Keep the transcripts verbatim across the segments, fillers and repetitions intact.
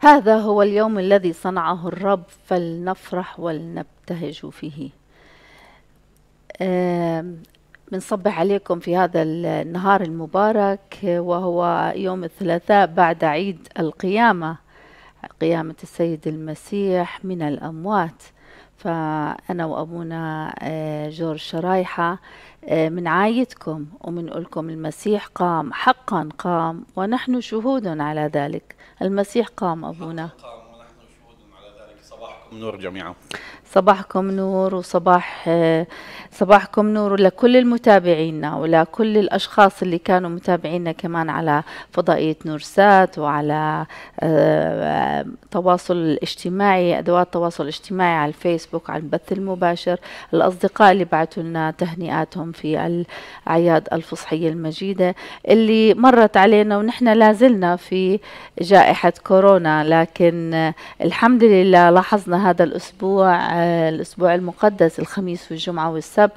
هذا هو اليوم الذي صنعه الرب، فلنفرح ولنبتهج فيه. آم، بنصبح عليكم في هذا النهار المبارك، وهو يوم الثلاثاء بعد عيد القيامة، قيامة السيد المسيح من الأموات. فأنا وأبونا آه، جورج شرايحة آه، من عايدكم ومن لكم المسيح قام، حقا قام، ونحن شهود على ذلك. المسيح قام أبونا. حقا قام ونحن شهود على ذلك. صباحكم نور جميعا. صباحكم نور، وصباح آه، صباحكم نور لكل المتابعين ولكل الأشخاص اللي كانوا متابعينا كمان على فضائية نورسات وعلى آه، تواصل الاجتماعي، أدوات التواصل الاجتماعي على الفيسبوك، على البث المباشر، الأصدقاء اللي بعثوا لنا تهنئاتهم في الأعياد الفصحية المجيدة اللي مرت علينا، ونحن لازلنا في جائحة كورونا. لكن آه، الحمد لله لاحظنا هذا الأسبوع، آه، الأسبوع المقدس، الخميس والجمعة والسبت،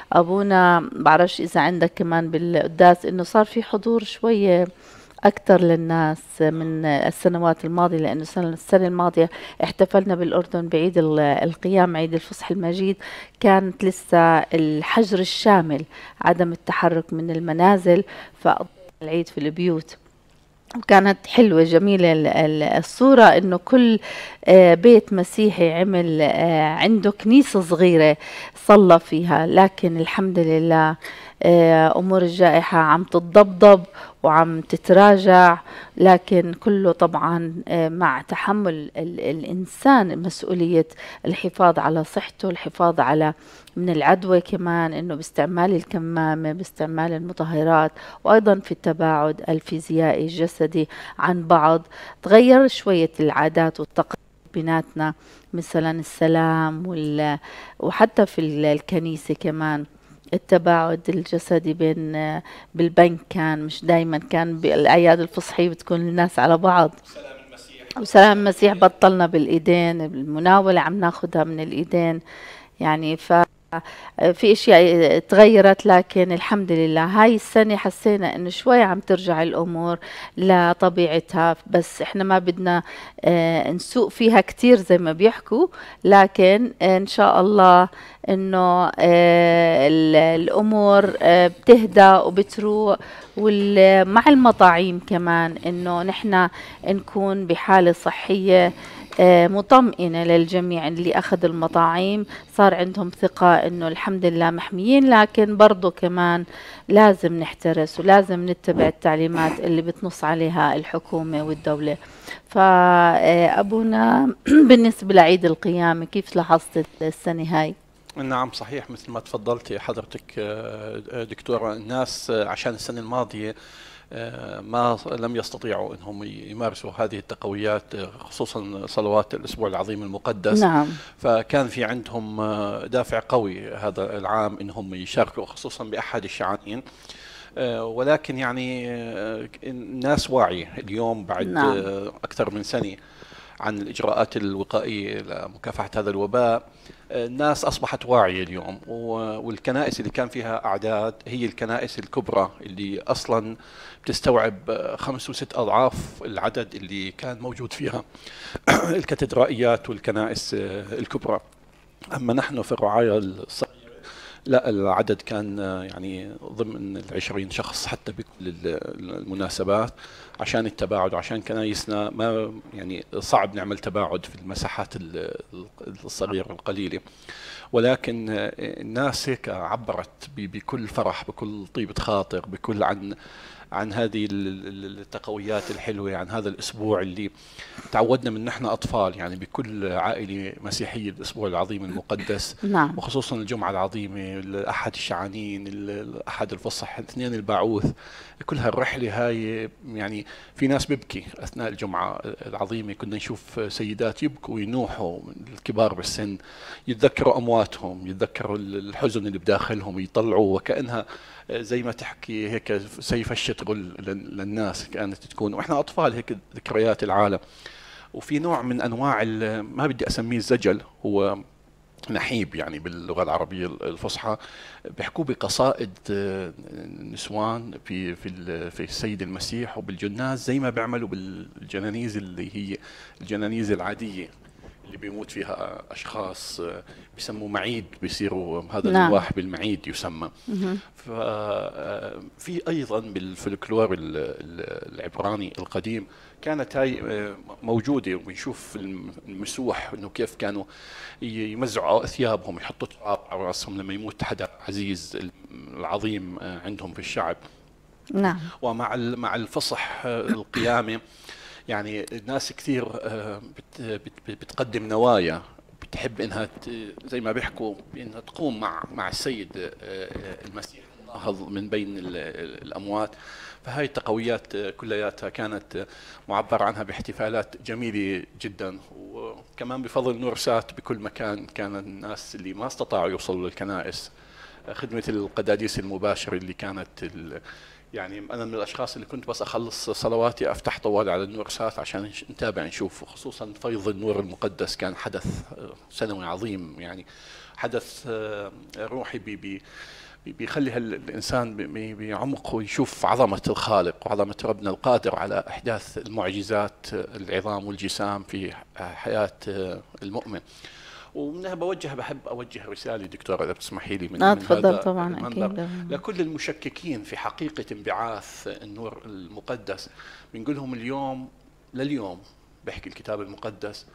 أبونا بعرفش إذا عندك كمان بالقداس إنه صار في حضور شوية أكثر للناس من السنوات الماضية، لأنه السنة السنة الماضية احتفلنا بالأردن بعيد ال- القيام، عيد الفصح المجيد، كانت لسه الحجر الشامل، عدم التحرك من المنازل، فقضينا العيد في البيوت. وكانت حلوة جميلة ال- ال- الصورة، إنه كل آه، بيت مسيحي عمل آه، عنده كنيسة صغيرة صلى فيها. لكن الحمد لله آه، أمور الجائحة عم تتضبضب وعم تتراجع، لكن كله طبعا آه، مع تحمل ال- الإنسان مسؤولية الحفاظ على صحته، الحفاظ على من العدوى، كمان إنه باستعمال الكمامة، باستعمال المطهرات، وأيضا في التباعد الفيزيائي الجسدي عن بعض. تغير شوية العادات والتقاليد بيناتنا، مثلا السلام وال... وحتى في ال- الكنيسة كمان التباعد الجسدي بين بالبنك، كان مش دايما، كان بالأعياد الفصحية بتكون الناس على بعض. سلام المسيح. وسلام المسيح بطلنا بالإيدين، المناولة عم ناخدها من الإيدين. يعني ف في اشياء تغيرت، لكن الحمد لله هاي السنة حسينا انه شوي عم ترجع الامور لطبيعتها، بس احنا ما بدنا آه، نسوق فيها كتير زي ما بيحكوا، لكن آه، ان شاء الله انه آه، ال- الامور آه، بتهدى وبتروق. ومع المطاعيم كمان انه نحن نكون بحالة صحية آه، مطمئنة للجميع اللي أخذ المطاعيم، صار عندهم ثقة إنه الحمد لله محميين. لكن برضو كمان لازم نحترس ولازم نتبع التعليمات اللي بتنص عليها الحكومة والدولة. فأبونا بالنسبة لعيد القيامة كيف لاحظت السنة هاي؟ نعم صحيح، مثل ما تفضلتي حضرتك آه، دكتورة. الناس آه، عشان السنة الماضية آه، ما لم يستطيعوا انهم يمارسوا هذه التقويات، آه، خصوصا صلوات الاسبوع العظيم المقدس. نعم. فكان في عندهم آه، دافع قوي هذا العام انهم يشاركوا خصوصا باحد الشعانين. آه، ولكن يعني آه، الناس واعية اليوم بعد نعم. آه، اكثر من سنة عن الإجراءات الوقائية لمكافحة هذا الوباء. الناس أصبحت واعية اليوم، والكنائس اللي كان فيها أعداد هي الكنائس الكبرى اللي أصلا بتستوعب خمس وست أضعاف العدد اللي كان موجود فيها الكاتدرائيات والكنائس الكبرى. أما نحن في الرعاية الصغيرة لا، العدد كان يعني ضمن العشرين شخص حتى بكل المناسبات، عشان التباعد وعشان كنايسنا ما يعني صعب نعمل تباعد في المساحات الصغيرة القليلة. ولكن الناس هيك عبرت بكل فرح، بكل طيبة خاطر، بكل عن عن هذه التقويات الحلوة، عن هذا الأسبوع اللي تعودنا من نحن أطفال، يعني بكل عائلة مسيحية الأسبوع العظيم المقدس، نعم. وخصوصا الجمعة العظيمة، الأحد الشعانين، الأحد الفصح، الاثنين البعوث، كل هالرحلة هاي. يعني في ناس بيبكي أثناء الجمعة العظيمة، كنا نشوف سيدات يبكوا وينوحوا، الكبار بالسن يتذكروا أمواتهم، يتذكروا الحزن اللي بداخلهم، يطلعوا وكأنها زي ما تحكي هيك سيف الشتغل للناس كانت تكون، واحنا اطفال هيك ذكريات العالم. وفي نوع من انواع ما بدي اسميه الزجل، هو نحيب يعني باللغة العربية الفصحى، بيحكوا بقصائد نسوان في في في السيد المسيح وبالجناز، زي ما بيعملوا بالجنانيز اللي هي الجنانيز العادية اللي بيموت فيها أشخاص، بيسموا معيد، بيصيروا هذا نعم. النواح بالمعيد يسمى. مهم. ففي أيضا بالفلكلور العبراني القديم كانت هاي موجودة، وبنشوف المسوح انه كيف كانوا يمزعوا ثيابهم، يحطوا تراب على راسهم لما يموت حدا عزيز العظيم عندهم في الشعب. نعم. ومع مع الفصح القيامة يعني الناس كثير بتقدم نوايا، بتحب انها زي ما بيحكوا انها تقوم مع مع السيد المسيح الناهض من بين الاموات. فهاي التقويات كلياتها كانت معبر عنها باحتفالات جميلة جدا. وكمان بفضل نورسات بكل مكان كان الناس اللي ما استطاعوا يوصلوا للكنائس، خدمة القداديس المباشرة اللي كانت يعني أنا من الأشخاص اللي كنت بس أخلص صلواتي أفتح طوال على النورسات عشان نتابع نشوف، خصوصا فيض النور المقدس كان حدث سنوي عظيم، يعني حدث روحي بي بي بيخلي الإنسان بعمق ويشوف عظمة الخالق وعظمة ربنا القادر على إحداث المعجزات العظام والجسام في حياة المؤمن. ومنها بوجه بحب أوجه رسالة دكتورة إذا بتسمحي لي من, آه من تفضل هذا طبعا المنبر أكيد. لكل المشككين في حقيقة انبعاث النور المقدس. بنقول لهم اليوم لليوم بحكي الكتاب المقدس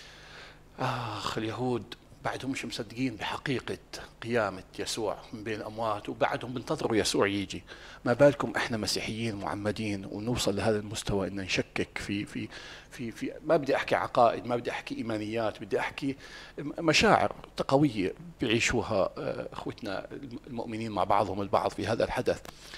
آخ اليهود بعدهم مش مصدقين بحقيقة قيامة يسوع من بين الأموات، وبعدهم بنتظروا يسوع يجي. ما بالكم إحنا مسيحيين معمدين ونوصل لهذا المستوى إن نشكك في في في في ما بدي أحكي عقائد، ما بدي أحكي إيمانيات، بدي أحكي مشاعر تقوية بيعيشوها أخوتنا المؤمنين مع بعضهم البعض في هذا الحدث.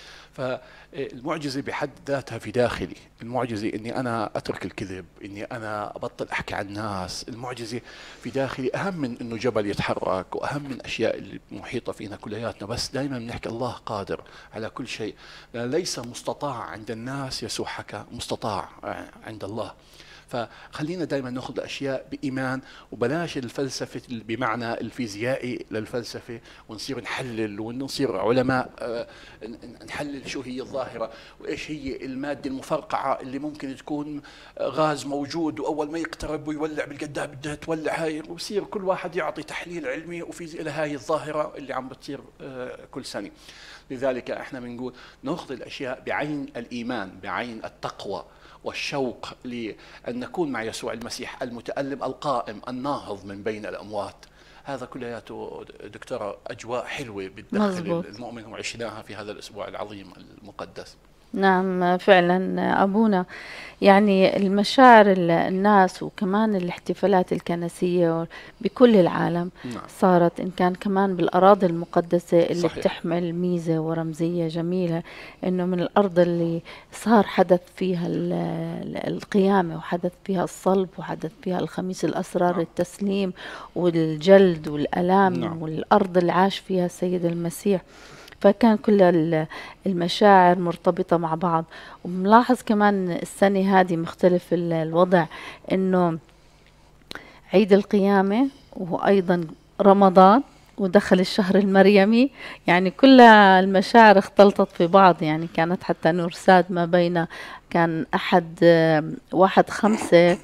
فالمعجزة بحد ذاتها في داخلي، المعجزة إني أنا أترك الكذب، إني أنا أبطل أحكي عن الناس، المعجزة في داخلي أهم من إنه جبل يتحرك، وأهم من أشياء اللي محيطة فينا كلياتنا. بس دائما بنحكي الله قادر على كل شيء، ليس مستطاع عند الناس، يسوع حكى مستطاع عند الله. فخلينا دائما ناخذ الاشياء بايمان، وبلاش الفلسفه بمعنى الفيزيائي للفلسفه ونصير نحلل ونصير علماء نحلل شو هي الظاهره وايش هي الماده المفرقعه اللي ممكن تكون غاز موجود واول ما يقترب ويولع بالقدها بدها تولع هاي، ويصير كل واحد يعطي تحليل علمي وفيزياء لهاي الظاهره اللي عم بتصير كل سنه. لذلك احنا بنقول ناخذ الاشياء بعين الايمان، بعين التقوى والشوق لأن نكون مع يسوع المسيح المتألم القائم الناهض من بين الأموات. هذا كلياته دكتورة أجواء حلوة بتدخل المؤمن وعشناها في هذا الأسبوع العظيم المقدس. نعم فعلا أبونا، يعني المشاعر الناس وكمان الاحتفالات الكنسية بكل العالم نعم. صارت إن كان كمان بالأراضي المقدسة اللي صحيح. بتحمل ميزة ورمزية جميلة، إنه من الأرض اللي صار حدث فيها القيامة وحدث فيها الصلب وحدث فيها الخميس الأسرار، نعم. التسليم والجلد والألام، نعم. والأرض اللي عاش فيها السيد المسيح. فكان كل المشاعر مرتبطة مع بعض. وملاحظ كمان السنة هذه مختلف الوضع، إنه عيد القيامة وأيضا رمضان ودخل الشهر المريمي، يعني كل المشاعر اختلطت في بعض. يعني كانت حتى نورسات ما بين كان أحد واحد خمسة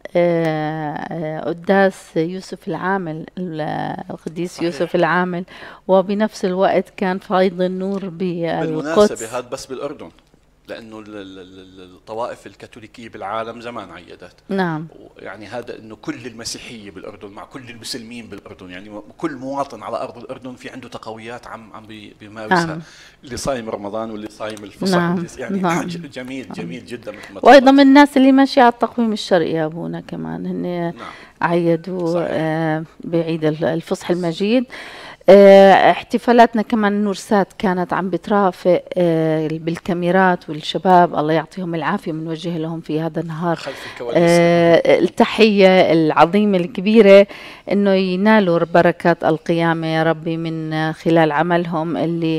قداس يوسف العامل، القديس يوسف العامل، وبنفس الوقت كان فيض النور بالقدس. بالمناسبة هذا بس بالأردن، لأنه الطوائف الكاثوليكية بالعالم زمان عيدت. نعم. يعني هذا إنه كل المسيحية بالأردن مع كل المسلمين بالأردن، يعني كل مواطن على أرض الأردن في عنده تقويات عم عم بيمارسها. نعم. اللي صايم رمضان واللي صايم الفصح. نعم. يعني نعم. جميل جميل جدا مثل ما وأيضا من الناس اللي ماشي على التقويم الشرقي يا أبونا كمان هن. نعم. عيدوا آه بعيد الفصح المجيد. اه احتفالاتنا كمان نورسات كانت عم بترافق اه بالكاميرات، والشباب الله يعطيهم العافية بنوجه لهم في هذا النهار اه التحية العظيمة الكبيرة، انه ينالوا بركات القيامة يا ربي من خلال عملهم اللي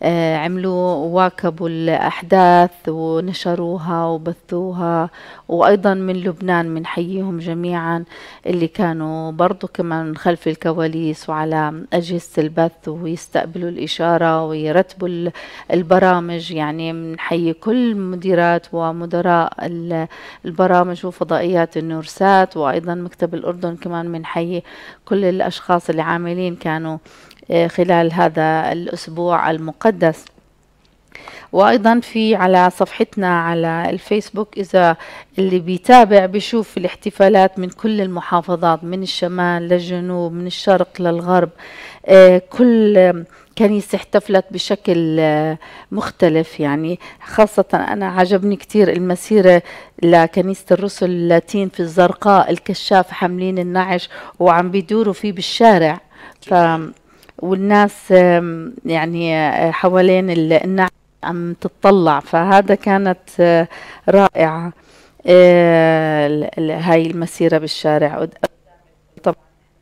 آه، عملوا واكبوا الأحداث ونشروها وبثوها. وأيضا من لبنان بنحييهم جميعا اللي كانوا برضو كمان من خلف الكواليس وعلى أجهزة البث ويستقبلوا الإشارة ويرتبوا ال- البرامج. يعني بنحيي كل مديرات ومدراء ال- البرامج وفضائيات النورسات، وأيضا مكتب الأردن كمان بنحيي كل الأشخاص اللي عاملين كانوا آه، خلال هذا الأسبوع المقدس. وأيضا في على صفحتنا على الفيسبوك، إذا اللي بيتابع بيشوف الاحتفالات من كل المحافظات، من الشمال للجنوب، من الشرق للغرب. آه، كل آم، كنيسة احتفلت بشكل آه، مختلف. يعني خاصة أنا عجبني كتير المسيرة لكنيسة الرسل اللاتين في الزرقاء، الكشاف حاملين النعش وعم بيدوروا فيه بالشارع. ف والناس آم، يعني آه، حوالين ال- النعش عم تتطلع. فهذا كانت آه، رائعة. آه، ال- ال- هاي المسيرة بالشارع. طبعا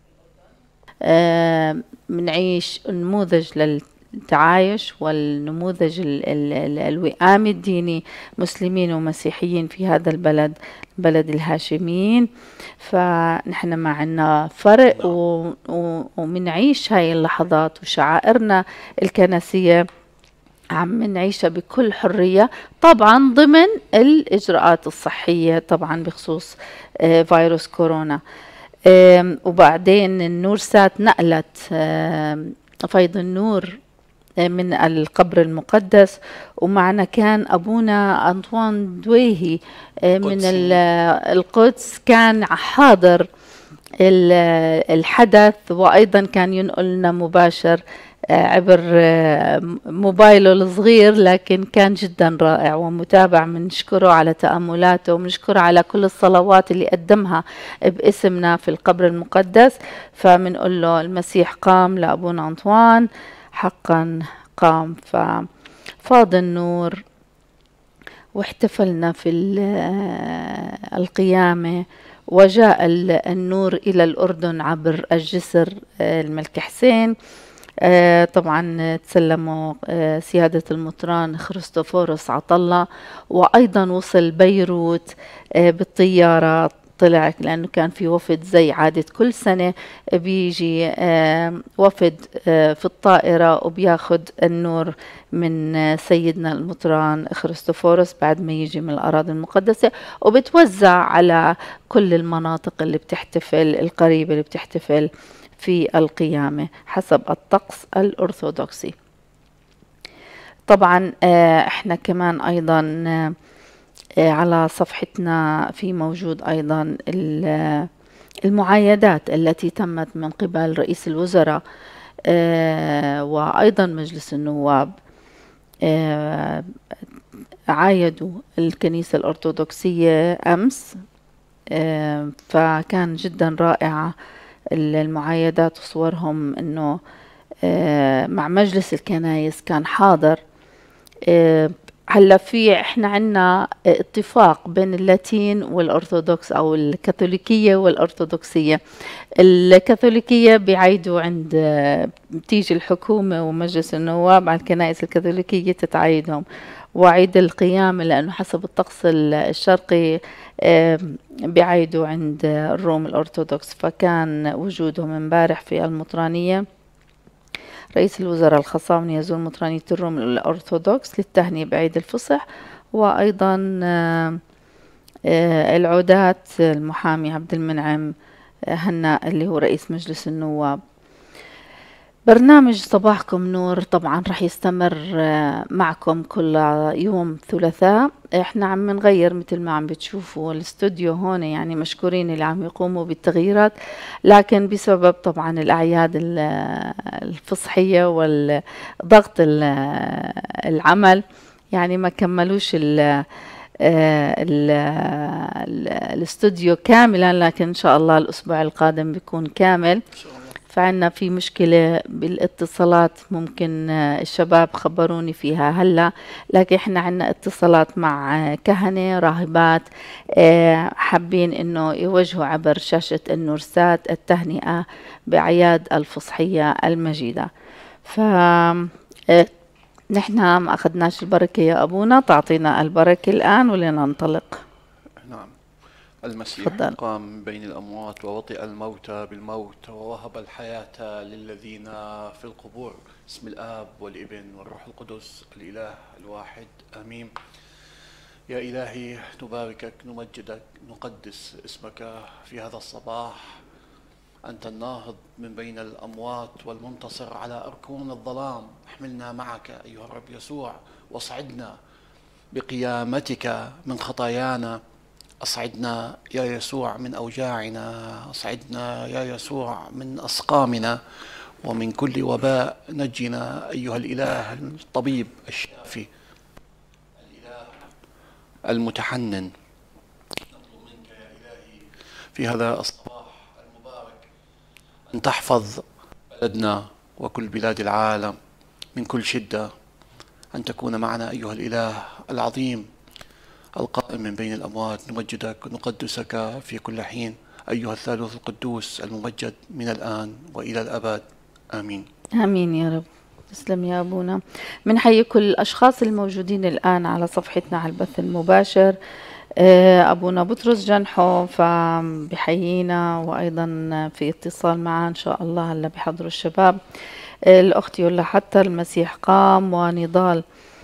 آه، بنعيش نموذج للتعايش والنموذج ال- ال- ال- الوئام الديني، مسلمين ومسيحيين في هذا البلد، بلد الهاشميين. فنحن ما عنا فرق نعم. و- و- ومنعيش هاي اللحظات وشعائرنا الكنسية عم نعيشها بكل حرية، طبعا ضمن الإجراءات الصحية طبعا بخصوص آه، فيروس كورونا. آم، وبعدين النور سات نقلت آم، فيض النور آه، من القبر المقدس، ومعنا كان أبونا أنطوان دويهي آه، من قدسي. ال- القدس، كان حاضر ال- الحدث، وأيضا كان ينقلنا مباشر آه، عبر آه، موبايله الصغير، لكن كان جدا رائع ومتابع. منشكره على تأملاته ومنشكره على كل الصلوات اللي قدمها باسمنا في القبر المقدس. فمنقول له المسيح قام لأبونا أنطوان، حقا قام. ففاض النور واحتفلنا في ال- آه، القيامة، وجاء ال- النور إلى الأردن عبر الجسر آه، الملك حسين. آه، طبعا تسلموا آه، سيادة المطران خريستوفوروس عطلة، وأيضا وصل بيروت آه، بالطيارة. طلع لأنه كان في وفد زي عادة كل سنة، بيجي آه، وفد آه، في الطائرة وبياخد النور من آه، سيدنا المطران خريستوفوروس بعد ما يجي من الأراضي المقدسة، وبتوزع على كل المناطق اللي بتحتفل القريبة اللي بتحتفل في القيامة حسب الطقس الأرثوذكسي. طبعا آه، احنا كمان أيضا آه، آه، على صفحتنا في موجود أيضا ال- آه، المعايدات التي تمت من قبل رئيس الوزراء آه، وأيضا مجلس النواب. آه، عايدوا الكنيسة الأرثوذكسية أمس، آه، فكان جدا رائعة المعايدات وصورهم، انه آه، مع مجلس الكنايس كان حاضر. آه، هلا في احنا عنا اتفاق بين اللاتين والارثوذكس او الكاثوليكية والارثوذكسية. الكاثوليكية بيعيدوا عند آه، بتيجي الحكومة ومجلس النواب على الكنائس الكاثوليكية تتعيدهم. وعيد القيامة لأنه حسب الطقس ال- الشرقي آه، بيعيدوا عند الروم الأرثوذكس. فكان وجودهم امبارح في المطرانية، رئيس الوزراء الخصاوني يزور مطرانية الروم الأرثوذكس للتهنئة بعيد الفصح. وأيضا آه، آه، العودات المحامي عبد المنعم آه، هناء اللي هو رئيس مجلس النواب. برنامج صباحكم نور طبعا رح يستمر آه، معكم كل يوم ثلاثاء. احنا عم نغير مثل ما عم بتشوفوا الاستوديو هون، يعني مشكورين اللي عم يقوموا بالتغييرات، لكن بسبب طبعا الأعياد ال- الفصحية والضغط ال- العمل يعني ما كملوش ال آه، ال- ال- الاستوديو كاملا، لكن إن شاء الله الأسبوع القادم بيكون كامل. إن شاء الله. فعنا في مشكلة بالاتصالات، ممكن آه، الشباب خبروني فيها هلا، لكن احنا عنا اتصالات مع آه، كهنة راهبات آه، حابين انه يوجهوا عبر شاشة النورسات التهنئة بأعياد الفصحية المجيدة. ف آه، نحن ما أخذناش البركة يا أبونا، تعطينا البركة الآن ولننطلق. نعم. المسيح فضل. قام من بين الأموات ووطئ الموتى بالموت ووهب الحياة للذين في القبور. بسم الآب والابن والروح القدس الإله الواحد آمين. يا إلهي نباركك نمجدك نقدس اسمك في هذا الصباح. أنت الناهض من بين الأموات والمنتصر على أركون الظلام. احملنا معك أيها الرب يسوع واصعدنا بقيامتك من خطايانا. أصعدنا يا يسوع من أوجاعنا، أصعدنا يا يسوع من أسقامنا ومن كل وباء. نجنا أيها الإله الطبيب الشافي الإله المتحنن. نطلب منك يا إلهي في هذا الصباح المبارك أن تحفظ بلدنا وكل بلاد العالم من كل شدة، أن تكون معنا أيها الإله العظيم القائم من بين الأموات. نمجدك ونقدسك في كل حين أيها الثالوث القدوس الممجد من الآن وإلى الأبد آمين. آمين يا رب. تسلم يا أبونا. بنحيي كل الأشخاص الموجودين الآن على صفحتنا على البث المباشر. أبونا بطرس جنحو فبحيينا، وأيضا في اتصال معه إن شاء الله هلا بحضروا الشباب. الأخت يولا حتى المسيح قام، ونضال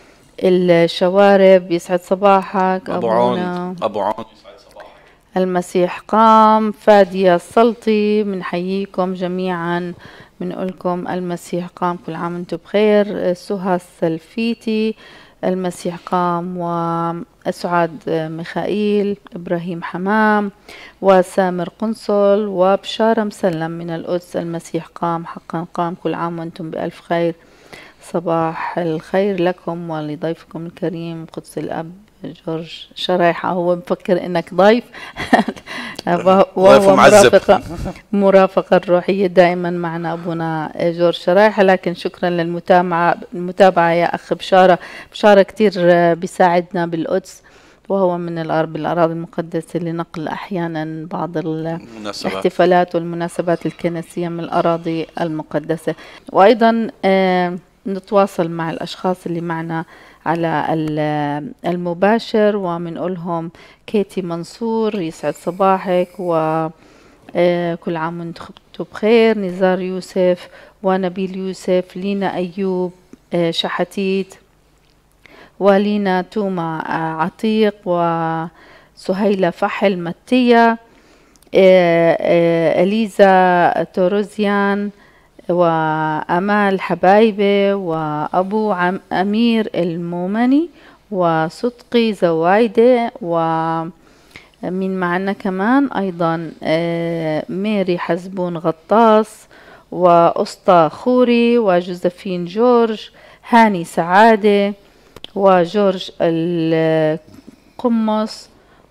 الشوارب يسعد صباحك أبو عون. أبو عون يسعد صباحك. المسيح قام. فادية السلطي بنحييكم جميعا، بنقول لكم المسيح قام، كل عام وانتم بخير. سهى السلفيتي المسيح قام، وأسعاد ميخائيل، إبراهيم حمام، وسامر قنصل، وبشارة مسلم من القدس المسيح قام، حقا قام، كل عام وانتم بألف خير. صباح الخير لكم ولضيفكم الكريم قدس الأب جورج شرايحة. هو مفكر إنك ضيف وهو مرافقة مرافقة الروحية دائما معنا أبونا جورج شرايحة. لكن شكرا للمتابعة المتابعة يا أخ بشارة. بشارة كتير بيساعدنا بالقدس، وهو من الأرض الأراضي المقدسة لنقل أحيانا بعض الاحتفالات والمناسبات الكنسية من الأراضي المقدسة. وأيضا آه نتواصل مع الأشخاص اللي معنا على المباشر ومنقولهم كيتي منصور يسعد صباحك وكل عام وانتم بخير. نزار يوسف ونبيل يوسف، لينا أيوب شحتيت، ولينا توما عتيق، وسهيلة فحل متية، إليزا توروزيان، وأمال حبايبة، وأبو عم أمير المومني، وصدقي زوايدة، ومن معنا كمان أيضا ميري حزبون غطاس، وأسطى خوري، وجوزفين جورج، هاني سعادة، وجورج القمص،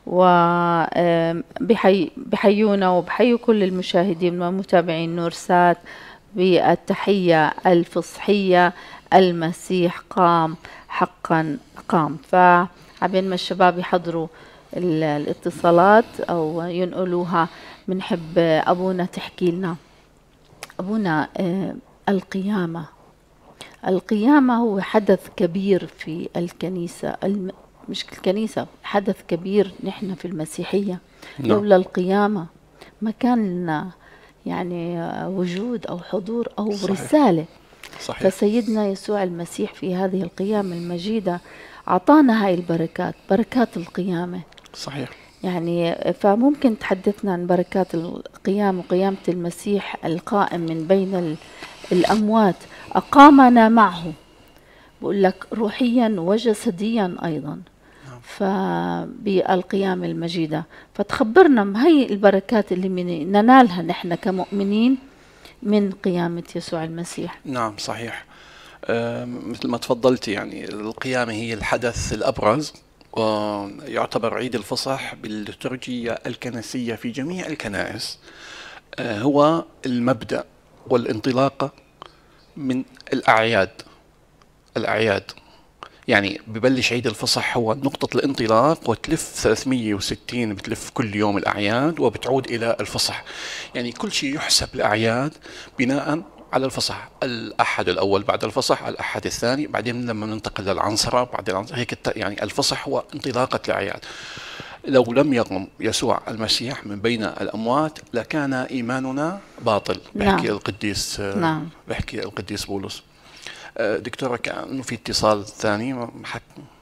وبحيونا وبحيو كل المشاهدين والمتابعين نورسات بالتحية الفصحية. المسيح قام، حقا قام. فعبين ما الشباب يحضروا الاتصالات أو ينقلوها، بنحب أبونا تحكي لنا. أبونا القيامة القيامة هو حدث كبير في الكنيسة، مش الكنيسة، حدث كبير نحن في المسيحية. no. لولا القيامة ما كان لنا يعني وجود أو حضور أو صحيح. رسالة. صحيح. فسيدنا يسوع المسيح في هذه القيامة المجيدة أعطانا هاي البركات، بركات القيامة. صحيح. يعني فممكن تحدثنا عن بركات القيامة وقيامة المسيح القائم من بين الأموات، أقامنا معه، بقول لك روحيا وجسديا أيضا فبالقيامة المجيدة. فتخبرنا ما هي البركات اللي من ننالها نحن كمؤمنين من قيامة يسوع المسيح. نعم صحيح. مثل ما تفضلتي، يعني القيامة هي الحدث الأبرز، ويعتبر عيد الفصح بالليتورجية الكنسية في جميع الكنائس هو المبدأ والانطلاقة من الأعياد. الأعياد يعني ببلش عيد الفصح هو نقطة الانطلاق، وتلف ثلاثمية وستين بتلف كل يوم الأعياد وبتعود إلى الفصح. يعني كل شيء يحسب الأعياد بناء على الفصح، الأحد الأول بعد الفصح، الأحد الثاني، بعدين لما ننتقل للعنصرة بعد العنصرة، هيك يعني الفصح هو انطلاقة الأعياد. لو لم يقم يسوع المسيح من بين الأموات لكان إيماننا باطل. نعم. بحكي القديس نعم. بحكي القديس بولس. دكتورة كأنه في اتصال ثاني حك...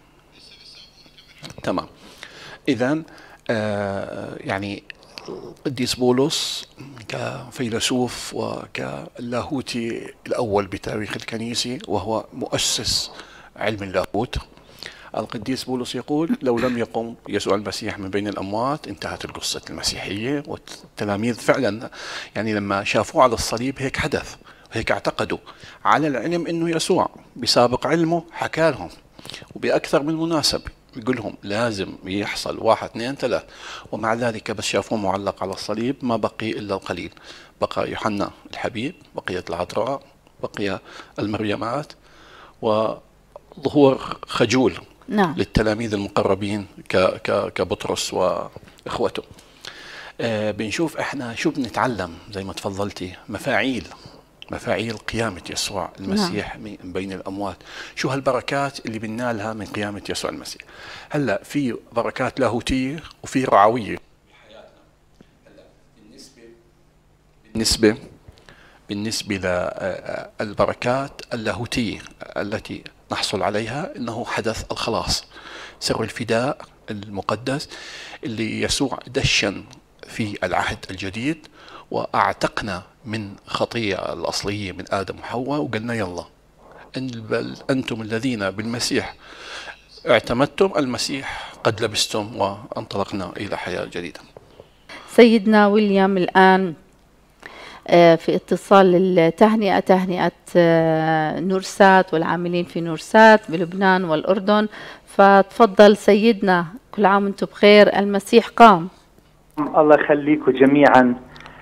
تمام. إذن آه يعني القديس بولس كفيلسوف وكلاهوتي الأول بتاريخ الكنيسة وهو مؤسس علم اللاهوت، القديس بولس يقول لو لم يقم يسوع المسيح من بين الأموات انتهت القصة المسيحية. والتلاميذ فعلا يعني لما شافوه على الصليب هيك حدث، هيك اعتقدوا، على العلم انه يسوع بسابق علمه حكى لهم وبأكثر من مناسبة بيقول لهم لازم يحصل واحد اثنين ثلاث، ومع ذلك بس شافوه معلق على الصليب ما بقي إلا القليل. بقى يوحنا الحبيب، بقيت العذراء، بقي المريمات، وظهور خجول نعم. للتلاميذ المقربين كبطرس وإخوته. آه بنشوف احنا شو بنتعلم زي ما تفضلتي، مفاعيل مفاعيل قيامة يسوع المسيح نعم. من بين الأموات. شو هالبركات اللي بننالها من قيامة يسوع المسيح؟ هلا في بركات لاهوتية وفي رعوية بحياتنا. هلا بالنسبة بالنسبة بالنسبة للبركات اللاهوتية التي نحصل عليها إنه حدث الخلاص، سر الفداء المقدس اللي يسوع دشن في العهد الجديد وأعتقنا من خطية الأصلية من آدم وحواء، وقلنا يلا إن بل أنتم الذين بالمسيح اعتمدتم المسيح قد لبستم، وانطلقنا إلى حياة جديدة. سيدنا ويليام الآن في اتصال التهنئة، تهنئة نورسات والعاملين في نورسات بلبنان والأردن، فتفضل سيدنا. كل عام وانتم بخير، المسيح قام. الله يخليكم جميعا.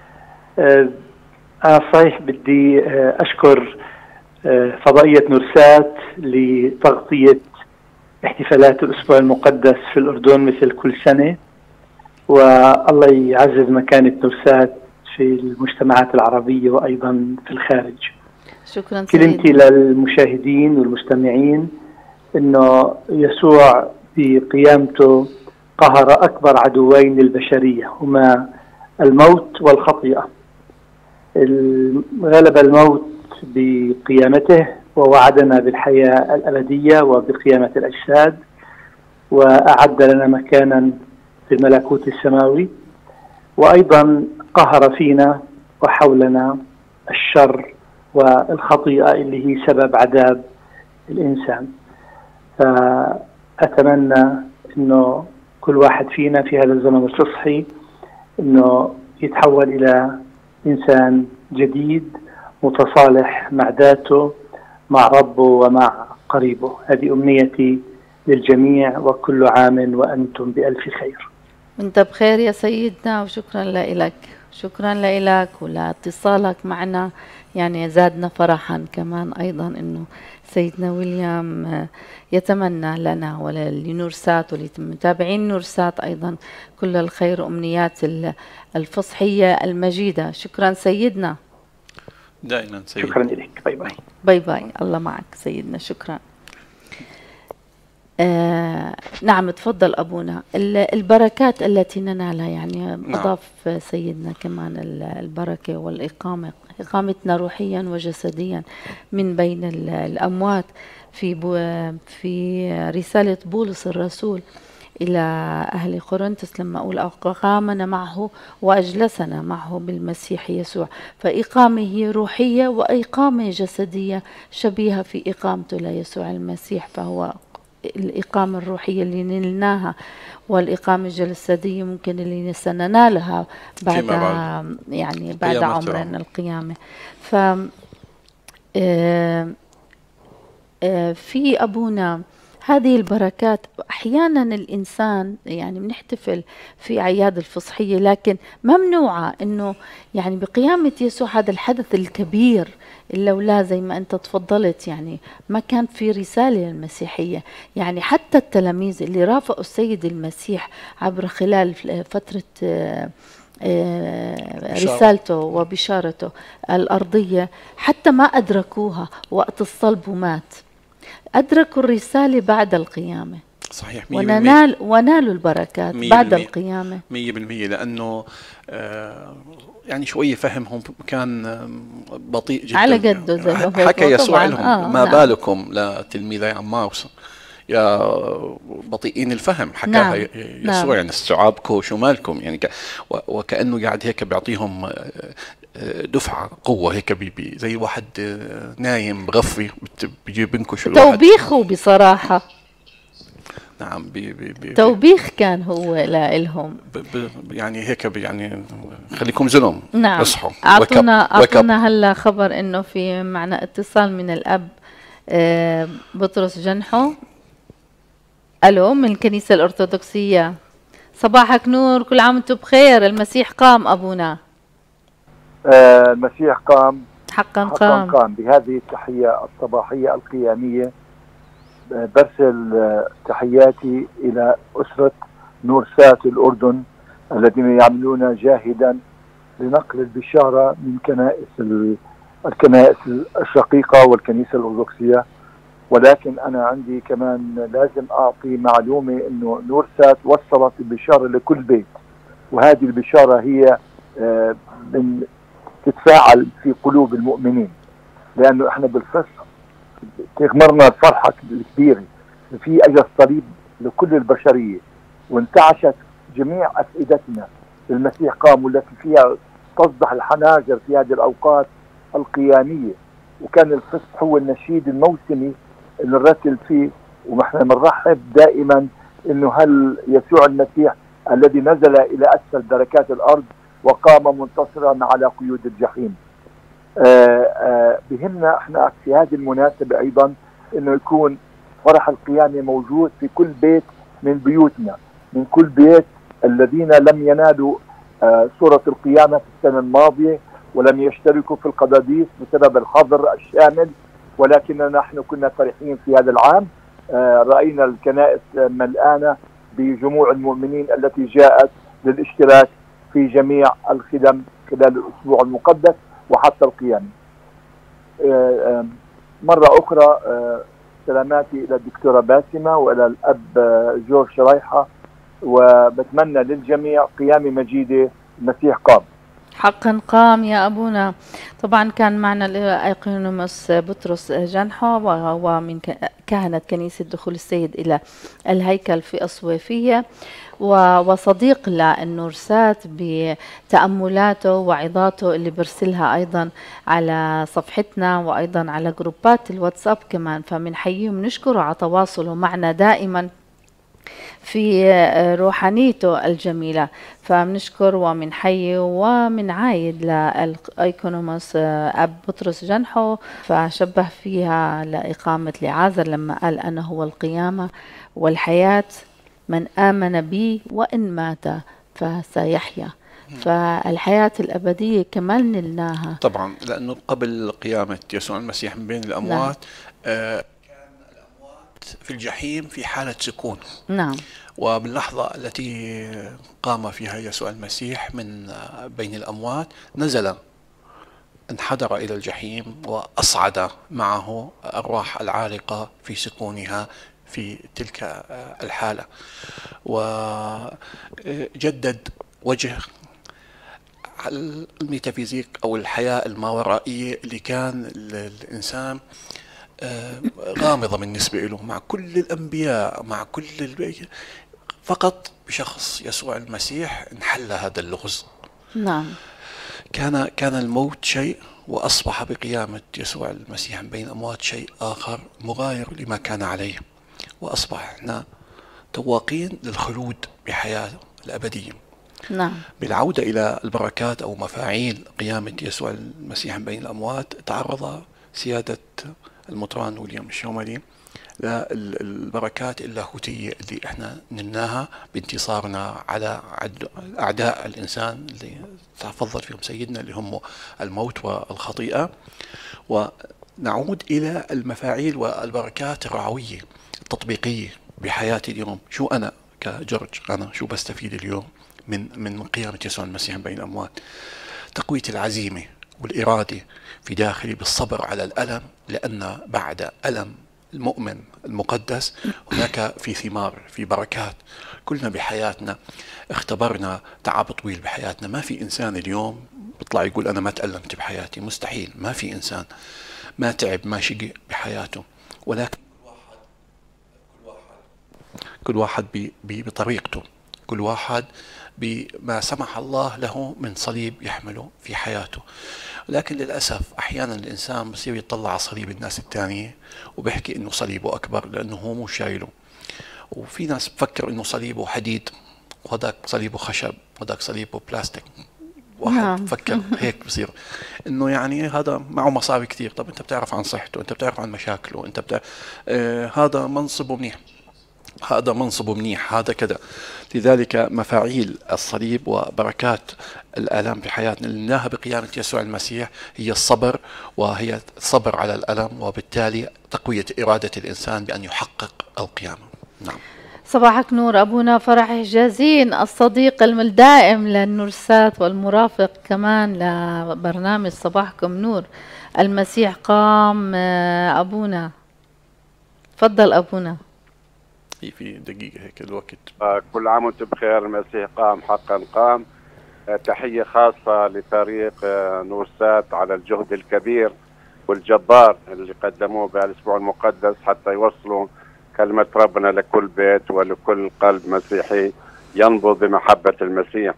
أنا صحيح بدي أشكر فضائية نورسات لتغطية احتفالات الأسبوع المقدس في الأردن مثل كل سنة، والله يعزز مكانة نورسات في المجتمعات العربية وأيضا في الخارج. شكرا. كلمتي للمشاهدين والمستمعين إنه يسوع بقيامته قهر أكبر عدوين للبشرية هما الموت والخطيئة. غلب الموت بقيامته ووعدنا بالحياة الأبدية وبقيامة الأجساد، وأعد لنا مكانا في الملكوت السماوي، وأيضا قهر فينا وحولنا الشر والخطيئة اللي هي سبب عذاب الإنسان. فأتمنى أنه كل واحد فينا في هذا الزمن الفصحي أنه يتحول إلى إنسان جديد متصالح مع ذاته، مع ربه ومع قريبه. هذه أمنيتي للجميع، وكل عام وأنتم بألف خير. وانت بخير يا سيدنا، وشكرا لك، شكرا لك ولاتصالك معنا، يعني زادنا فرحا كمان أيضا أنه سيدنا ويليام يتمنى لنا ولنورسات ولمتابعين نورسات أيضا كل الخير وأمنيات الفصحية المجيدة. شكرا سيدنا. دائما سيدنا. شكرا لك. باي باي. باي باي. الله معك سيدنا. شكرا. آه نعم تفضل أبونا. البركات التي ننالها، يعني نعم. أضاف سيدنا كمان البركة والإقامة، إقامتنا روحيا وجسديا من بين الأموات. في في رسالة بولس الرسول إلى أهل قرنطس لما أقول أقامنا معه وأجلسنا معه بالمسيح يسوع، فإقامة هي روحية وإقامة جسدية شبيهة في إقامته ليسوع المسيح، فهو الإقامة الروحية اللي نلناها والإقامة الجسدية ممكن اللي سننالها بعد يعني بعد عمرنا القيامة. ف في أبونا هذه البركات أحيانا الإنسان يعني بنحتفل في أعياد الفصحية، لكن ممنوعة إنه يعني بقيامة يسوع هذا الحدث الكبير اللولا زي ما أنت تفضلت، يعني ما كان في رسالة للمسيحية. يعني حتى التلاميذ اللي رافقوا السيد المسيح عبر خلال فترة رسالته وبشارته الأرضية حتى ما أدركوها وقت الصلب ومات، أدركوا الرسالة بعد القيامة. صحيح. وننال ونالوا البركات بعد القيامة مية بالمية. لأنه آه يعني شوية فهمهم كان بطيء جدا على قده زي ما حكى يسوع لهم آه ما نعم. بالكم لتلميذي عماوس يا بطيئين الفهم، حكاها نعم. يسوع نعم. يعني استيعابكم شو مالكم يعني ك... وكأنه قاعد هيك بيعطيهم دفعة قوة هيك بي بي زي واحد نايم بغفي بيجيب بنكش توبيخه بصراحة. نعم. بي بي بي توبيخ كان هو لهم يعني هيك يعني خليكم زلم. نعم. اصحوا. اعطونا اعطونا هلا خبر انه في معنا اتصال من الاب آه بطرس جنحو. الو من الكنيسة الأرثوذكسية. صباحك نور، كل عام وانتم بخير. المسيح قام ابونا. آه المسيح قام حقا, حقا قام. قام. بهذه التحية الصباحية القيامية برسل تحياتي إلى أسرة نورسات الأردن الذين يعملون جاهدا لنقل البشارة من كنائس الكنائس الشقيقة والكنيسة الأرثوذكسية. ولكن أنا عندي كمان لازم أعطي معلومة إنه نورسات وصلت البشارة لكل بيت، وهذه البشارة هي من تتفاعل في قلوب المؤمنين، لأنه إحنا بالفصح تغمرنا الفرحة الكبيرة في أجل الصليب لكل البشرية، وانتعشت جميع أفئدتنا المسيح قام، والتي فيها تصدح الحناجر في هذه الأوقات القيامية. وكان الفصح هو النشيد الموسمي اللي نرتل فيه، ونحن بنرحب دائما إنه هل يسوع المسيح الذي نزل إلى أسفل دركات الأرض وقام منتصرا على قيود الجحيم. آآ آآ بهمنا احنا في هذه المناسبة ايضا انه يكون فرح القيامة موجود في كل بيت من بيوتنا، من كل بيت الذين لم ينالوا صورة القيامة في السنة الماضية ولم يشتركوا في القداديس بسبب الحظر الشامل، ولكننا نحن كنا فرحين في هذا العام. رأينا الكنائس ملآنة بجموع المؤمنين التي جاءت للاشتراك في جميع الخدم خلال الأسبوع المقدس وحتى القيامة. مرة أخرى سلاماتي إلى الدكتورة باسمة وإلى الأب جورج شريحة، وبتمنى للجميع قيامة مجيدة. المسيح قام. حقا قام يا أبونا. طبعا كان معنا الأيقونوموس بطرس جنحو، وهو من كهنة كنيسة دخول السيد إلى الهيكل في أصوافية، وصديق للنورسات بتأملاته وعظاته اللي برسلها أيضا على صفحتنا وأيضا على جروبات الواتساب كمان. فمنحييه ونشكره على تواصله معنا دائما في روحانيته الجميلة. فمنشكر ومنحيي ومنعايد للأيقونوموس أب بطرس جنحو، فشبه فيها لإقامة لعازر لما قال أنا هو القيامة والحياة، من آمن بي وإن مات فسيحيا. فالحياة الأبدية كمان نلناها طبعا، لأنه قبل قيامة يسوع المسيح من بين الأموات آه كان الأموات في الجحيم في حالة سكون. نعم. وباللحظة التي قام فيها يسوع المسيح من بين الأموات نزل، انحدر إلى الجحيم وأصعد معه الأرواح العالقة في سكونها في تلك الحالة، وجدد وجه الميتافيزيق أو الحياة الماورائية اللي كان الإنسان غامضة بالنسبة له مع كل الأنبياء، مع كل البيت، فقط بشخص يسوع المسيح انحل هذا اللغز. نعم. كان كان الموت شيء، وأصبح بقيامة يسوع المسيح بين الأموات شيء آخر مغاير لما كان عليه، وأصبحنا تواقين للخلود بحياة الأبدية. نعم. بالعودة إلى البركات أو مفاعيل قيامة يسوع المسيح بين الأموات، تعرض سيادة المطران ويليام الشوملي للبركات اللاهوتية اللي احنا نلناها بانتصارنا على أعداء الإنسان اللي تفضل فيهم سيدنا اللي هم الموت والخطيئة. ونعود إلى المفاعيل والبركات الرعوية التطبيقية بحياتي اليوم. شو أنا كجورج، أنا شو بستفيد اليوم من من قيامة يسوع المسيح بين الأموات. تقوية العزيمة والإرادة في داخلي بالصبر على الألم، لأن بعد ألم المؤمن المقدس هناك في ثمار، في بركات. كلنا بحياتنا اختبرنا تعب طويل بحياتنا. ما في إنسان اليوم بيطلع يقول أنا ما تألمت بحياتي، مستحيل. ما في إنسان ما تعب ما شقي بحياته، ولكن كل واحد بطريقته، كل واحد بما سمح الله له من صليب يحمله في حياته. لكن للأسف أحيانا الإنسان بصير يطلع على صليب الناس الثانية وبيحكي إنه صليبه أكبر لأنه هو مو شايله. وفي ناس بفكر إنه صليبه حديد وهذاك صليبه خشب وهذاك صليبه بلاستيك. واحد نعم. بفكر هيك بصير انه يعني هذا معه مصاري كثير. طب انت بتعرف عن صحته، انت بتعرف عن مشاكله، انت بتعرف آه هذا منصبه منيح، هذا منصبه منيح، هذا كذا. لذلك مفاعيل الصليب وبركات الآلام في حياتنا اللي لناها بقيامة يسوع المسيح هي الصبر، وهي الصبر على الألم، وبالتالي تقوية إرادة الإنسان بأن يحقق القيامة. نعم. صباحك نور أبونا فرح حجازين، الصديق الدائم للنورسات والمرافق كمان لبرنامج صباحكم نور. المسيح قام أبونا، تفضل أبونا. في دقيقة هيك الوقت. كل عام وانتم بخير. المسيح قام حقا قام. تحية خاصة لفريق نورسات على الجهد الكبير والجبار اللي قدموه بهالأسبوع المقدس حتى يوصلوا كلمة ربنا لكل بيت ولكل قلب مسيحي ينبض بمحبة المسيح.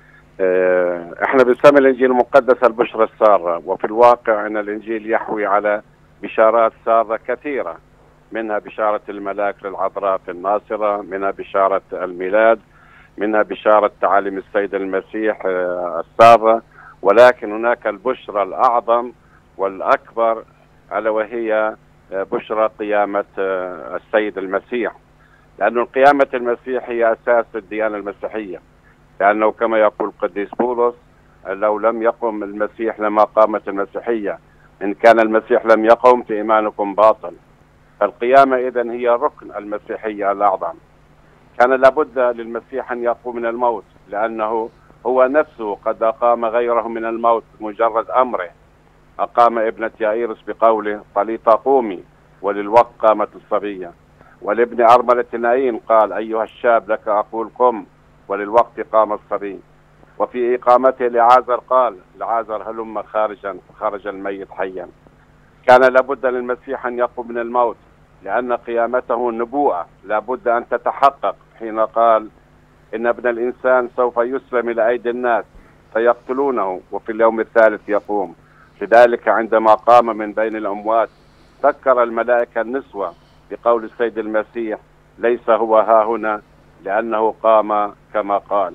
احنا بنسمي الإنجيل المقدس البشرى السارة، وفي الواقع أن الإنجيل يحوي على بشارات سارة كثيرة، منها بشارة الملاك للعذراء في الناصرة، منها بشارة الميلاد، منها بشارة تعاليم السيد المسيح السارة، ولكن هناك البشرى الأعظم والأكبر ألا وهي بشرى قيامة السيد المسيح، لأن قيامة المسيح هي أساس الديانة المسيحية، لأنه كما يقول القديس بولس لو لم يقم المسيح لما قامت المسيحية، إن كان المسيح لم يقم فإيمانكم باطل. فالقيامة إذن هي ركن المسيحية الأعظم. كان لابد للمسيح أن يقوم من الموت، لأنه هو نفسه قد أقام غيره من الموت مجرد أمره. أقام ابنة يائيرس بقوله طليطة قومي، وللوقت قامت الصبية. ولابن أرملة نايين قال أيها الشاب لك أقول قم، وللوقت قام الصبي. وفي إقامته لعازر قال لعازر هلم خارجا، فخرج الميت حيا. كان لابد للمسيح أن يقوم من الموت، لأن قيامته نبوءة لابد أن تتحقق حين قال إن ابن الإنسان سوف يسلم إلى أيدي الناس فيقتلونه وفي اليوم الثالث يقوم. لذلك عندما قام من بين الأموات ذكر الملائكة النسوة بقول السيد المسيح ليس هو ها هنا لأنه قام كما قال.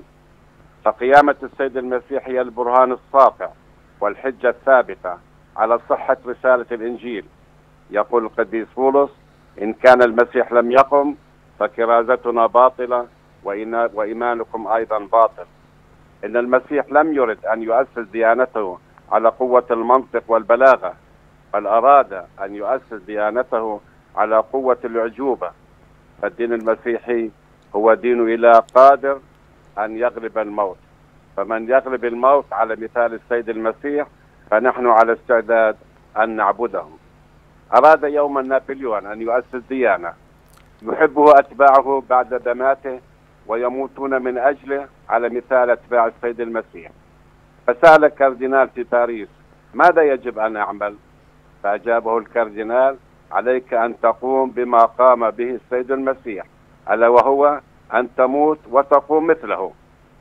فقيامة السيد المسيح هي البرهان الساطع والحجة الثابتة على صحة رسالة الإنجيل. يقول القديس بولس إن كان المسيح لم يقم فكرازتنا باطلة وإيمانكم أيضا باطل. إن المسيح لم يرد أن يؤسس ديانته على قوة المنطق والبلاغة، بل أراد أن يؤسس ديانته على قوة الأعجوبة. فالدين المسيحي هو دين إله قادر أن يغلب الموت، فمن يغلب الموت على مثال السيد المسيح فنحن على استعداد أن نعبده. أراد يوما نابليون أن يؤسس ديانة يحبه أتباعه بعد دماته ويموتون من أجله على مثال أتباع السيد المسيح. فسأل الكاردينال في باريس ماذا يجب أن أعمل؟ فأجابه الكاردينال عليك أن تقوم بما قام به السيد المسيح، ألا وهو أن تموت وتقوم مثله.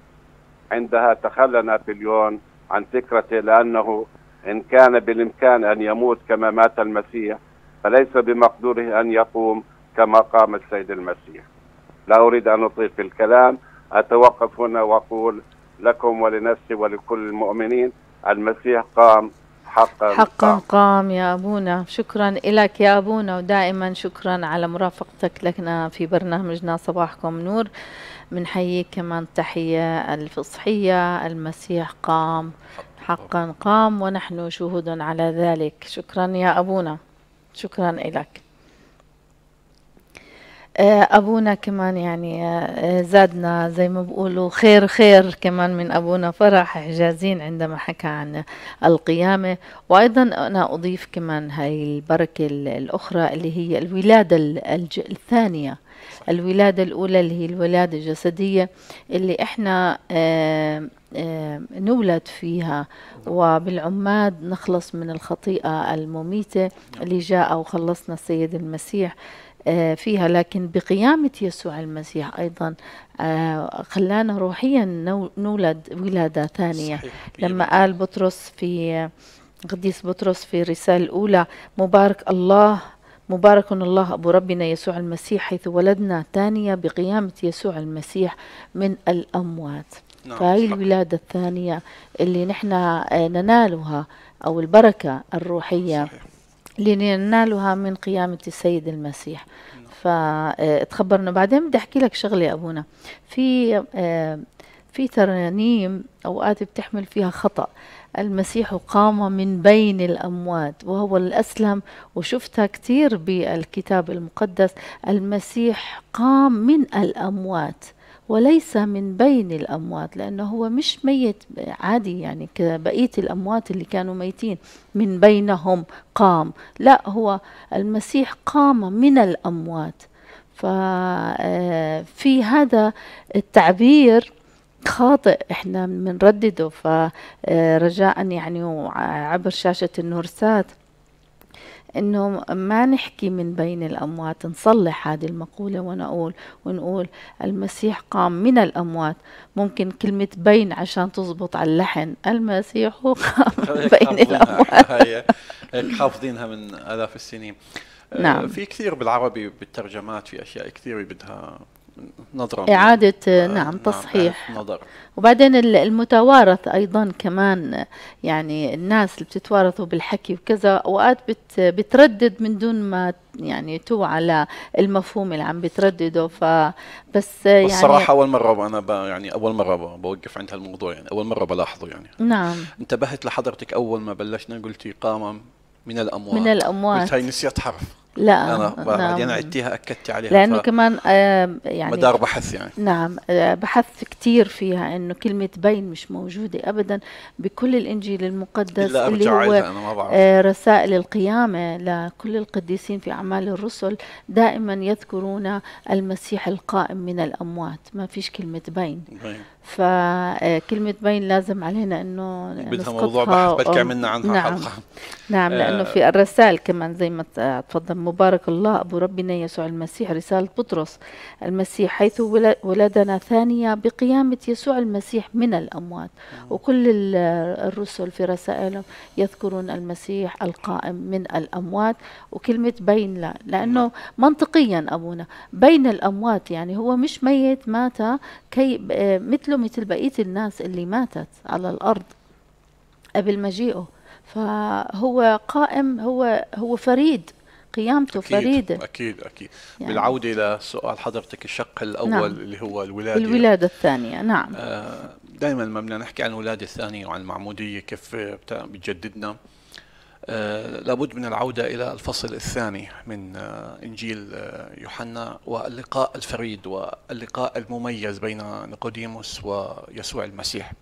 عندها تخلى نابليون عن فكرته، لأنه إن كان بالإمكان أن يموت كما مات المسيح فليس بمقدوره أن يقوم كما قام السيد المسيح. لا أريد أن أطيل في الكلام، أتوقف هنا وأقول لكم ولنفسي ولكل المؤمنين المسيح قام حقا حقا قام. قام يا أبونا. شكرا لك يا أبونا، ودائما شكرا على مرافقتك لنا في برنامجنا صباحكم نور. بنحييك كمان تحية الفصحية. المسيح قام حقا قام ونحن شهود على ذلك. شكرا يا أبونا، شكرا لك. أبونا كمان يعني آه، زادنا زي ما بقولوا خير خير كمان من أبونا فرح حجازين عندما حكى عن القيامة. وأيضا أنا أضيف كمان هاي البركة ال- الأخرى اللي هي الولادة ال- الج- الثانية. الولادة الأولى اللي هي الولادة الجسدية اللي إحنا آه، آه، نولد فيها، وبالعماد نخلص من الخطيئة المميتة اللي جاء وخلصنا السيد المسيح آه، فيها. لكن بقيامة يسوع المسيح أيضا آه، خلانا روحيا نو- نولد ولادة ثانية. صحيح. لما قال بطرس في قديس بطرس في الرسالة الأولى: مبارك الله مبارك الله أبو ربنا يسوع المسيح حيث ولدنا ثانية بقيامة يسوع المسيح من الأموات. نعم، فهي صح. الولادة الثانية اللي نحن آه، ننالها، أو البركة الروحية صحيح. اللي ننالها من قيامة السيد المسيح. فتخبرنا بعدين. بدي أحكي لك شغلة يا أبونا. في آه، في ترانيم أوقات بتحمل فيها خطأ: المسيح قام من بين الأموات، وهو الأسلم، وشفتها كتير بالكتاب المقدس. المسيح قام من الأموات وليس من بين الأموات، لأنه هو مش ميت عادي يعني كبقية الأموات اللي كانوا ميتين من بينهم قام. لا، هو المسيح قام من الأموات. ففي هذا التعبير خاطئ احنا بنردده. فرجاء يعني عبر شاشة النورسات انه ما نحكي من بين الاموات، نصلح هذه المقولة ونقول ونقول المسيح قام من الاموات. ممكن كلمة بين عشان تزبط على اللحن: المسيح قام بين الاموات. هي هيك حافظينها من آلاف السنين. آه، نعم. في كثير بالعربي بالترجمات في أشياء كثير بدها نظرة، إعادة آه، نعم تصحيح. إعادة نظر. وبعدين ال- المتوارث أيضا كمان، يعني الناس اللي بتتوارثوا بالحكي وكذا أوقات بت بتردد من دون ما يعني توعى على المفهوم اللي عم بتردده. فبس بس يعني صراحة أول مرة أنا ب... يعني أول مرة ب... بوقف عند هالموضوع، يعني أول مرة بلاحظه. يعني نعم انتبهت لحضرتك أول ما بلشنا قلتي قام من الأموات، من الأموات. قلت هاي نسيت حرف. لا أنا بعدين نعم، عدتيها أكدتي عليها، لأنه كمان آه يعني مدار بحث يعني. نعم آه، بحثت كتير فيها انه كلمة بين مش موجودة ابدا بكل الانجيل المقدس إلا اللي أرجع هو لها أنا ما بعرف. آه، رسائل القيامة لكل القديسين في اعمال الرسل. دائما يذكرون المسيح القائم من الاموات، ما فيش كلمة بين. طيب. فكلمة بين لازم علينا انه بدها موضوع نسقطها. بحث، بلكي أو- عملنا عنها نعم حلقة. نعم، لأنه في الرسائل كمان زي ما ت- تفضل: مبارك الله أبو ربنا يسوع المسيح، رسالة بطرس: المسيح حيث ول- ولدنا ثانية بقيامة يسوع المسيح من الأموات. وكل ال- الرسل في رسائلهم يذكرون المسيح القائم من الأموات. وكلمة بين لا، لأنه منطقيا أبونا بين الأموات يعني هو مش ميت مات كي مثله مثل بقية الناس اللي ماتت على الأرض قبل مجيئه. فهو قائم، هو هو فريد، قيامته أكيد فريدة. أكيد أكيد. يعني بالعودة لسؤال حضرتك، الشق الأول نعم. اللي هو الولادة. الولادة الثانية نعم. آه، دائما لما بدنا نحكي عن الولادة الثانية وعن المعمودية كيف بتا- بتجددنا، آه، لابد من العودة إلى الفصل الثاني من آه، إنجيل آه، يوحنا، واللقاء الفريد واللقاء المميز بين نيقوديموس ويسوع المسيح.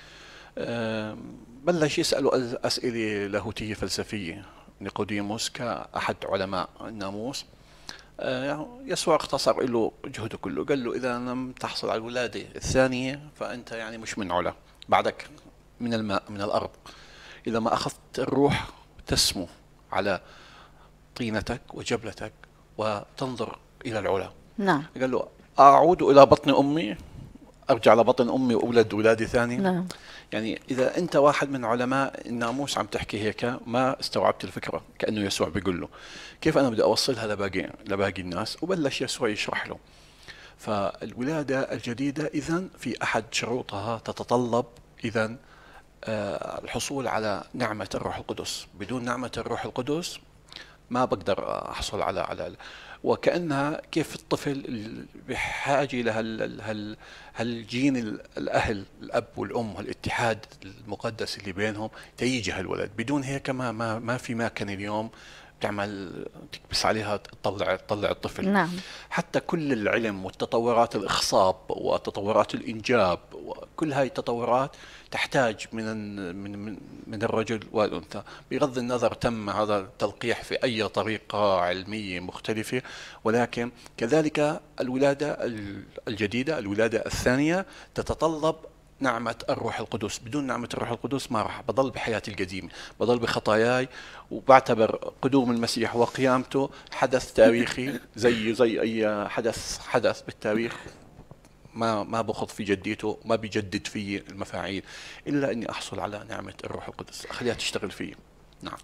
آه، بلش يسأله أس- أسئلة لاهوتية فلسفية نيقوديموس كأحد علماء الناموس. آه، يسوع اختصر له جهده كله، قال له إذا لم تحصل على الولادة الثانية فأنت يعني مش من علا، بعدك من الماء من الأرض. إذا ما أخذت الروح تسمو على طينتك وجبلتك وتنظر إلى العلا. نعم قال له أعود إلى بطن أمي، أرجع لبطن أمي وأولد ولادة ثانية. نعم يعني إذا أنت واحد من علماء الناموس عم تحكي هيك ما استوعبت الفكرة، كأنه يسوع بيقول له كيف أنا بدي أوصلها لباقي لباقي الناس. وبلش يسوع يشرح له. فالولادة الجديدة إذن في أحد شروطها تتطلب إذن آه، الحصول على نعمة الروح القدس. بدون نعمة الروح القدس ما بقدر أحصل على على وكأنها كيف الطفل بحاجة لهال هال هالجين الأهل، الأب والأم والاتحاد المقدس اللي بينهم تيجي هالولد. بدون هيك ما ما ما في مكان اليوم تعمل تكبس عليها تطلع تطلع الطفل. نعم. حتى كل العلم والتطورات الإخصاب وتطورات الإنجاب وكل هاي التطورات تحتاج من من من, من الرجل والأنثى، بغض النظر تم هذا التلقيح في أي طريقة علمية مختلفة، ولكن كذلك الولادة الجديدة الولادة الثانية تتطلب نعمة الروح القدس. بدون نعمة الروح القدس ما راح بضل بحياتي القديمة، بضل بخطاياي، وبعتبر قدوم المسيح وقيامته حدث تاريخي زي زي أي حدث حدث بالتاريخ، ما ما بخض في جديته، ما بيجدد في المفاعيل إلا إني أحصل على نعمة الروح القدس أخليها تشتغل فيه. نعم.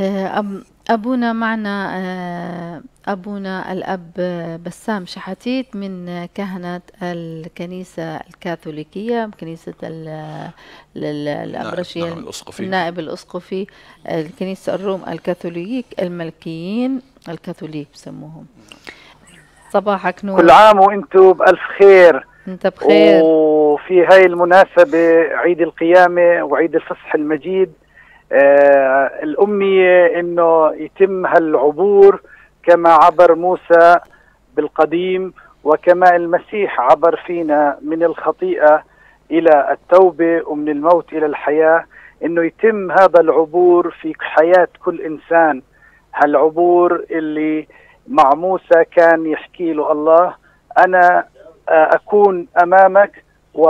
أبونا معنا أبونا الأب بسام شحاتيت من كهنة الكنيسة الكاثوليكية، كنيسة الأبرشية، النائب الأسقفي الكنيسة الروم الكاثوليك الملكيين الكاثوليك بسموهم. صباحك نور. كل عام وانتم بألف خير. انت بخير. وفي هاي المناسبة عيد القيامة وعيد الفصح المجيد، آه الأمنية إنه يتم هالعبور كما عبر موسى بالقديم، وكما المسيح عبر فينا من الخطيئة إلى التوبة ومن الموت إلى الحياة، إنه يتم هذا العبور في حياة كل إنسان. هالعبور اللي مع موسى كان يحكي له الله أنا أكون أمامك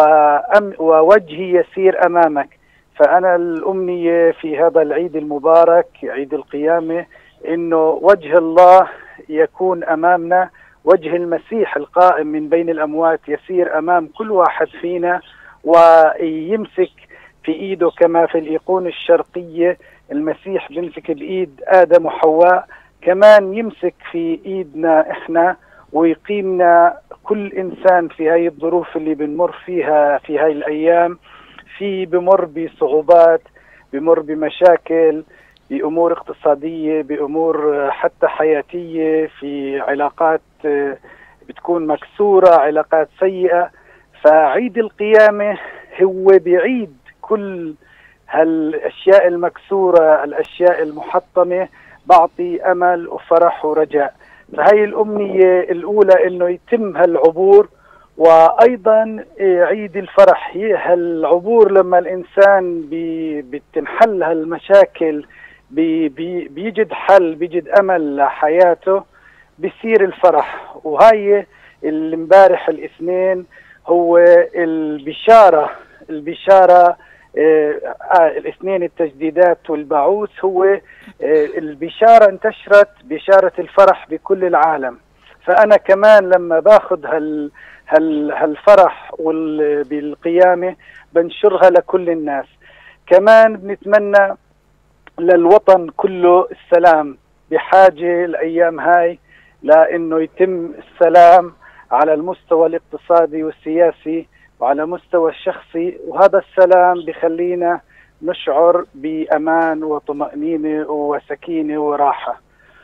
ووجهي يسير أمامك. فأنا الأمنية في هذا العيد المبارك عيد القيامة إنه وجه الله يكون أمامنا، وجه المسيح القائم من بين الأموات يسير أمام كل واحد فينا، ويمسك في إيده كما في الإيقونة الشرقية المسيح بيمسك بإيد آدم وحواء، كمان يمسك في إيدنا إحنا ويقيمنا كل إنسان في هاي الظروف اللي بنمر فيها في هاي الأيام. في بمر بصعوبات، بمر بمشاكل، بأمور اقتصادية، بأمور حتى حياتية، في علاقات بتكون مكسورة، علاقات سيئة. فعيد القيامة هو بعيد كل هالأشياء المكسورة، الأشياء المحطمة، بعطي أمل وفرح ورجاء. فهي الأمنية الأولى إنه يتم هالعبور. وأيضا عيد الفرح هالعبور لما الإنسان بي بتنحل هالمشاكل، بي بي بيجد حل، بيجد أمل لحياته، بيصير الفرح. وهاي الامبارح الاثنين هو البشارة البشارة آه الاثنين التجديدات والبعوث، هو آه البشارة انتشرت، بشارة الفرح بكل العالم. فأنا كمان لما باخذ هال هال هالفرح بالقيامة بنشرها لكل الناس. كمان بنتمنى للوطن كله السلام، بحاجة الأيام هاي لأنه يتم السلام على المستوى الاقتصادي والسياسي وعلى مستوى الشخصي، وهذا السلام بخلينا نشعر بأمان وطمأنينة وسكينة وراحة.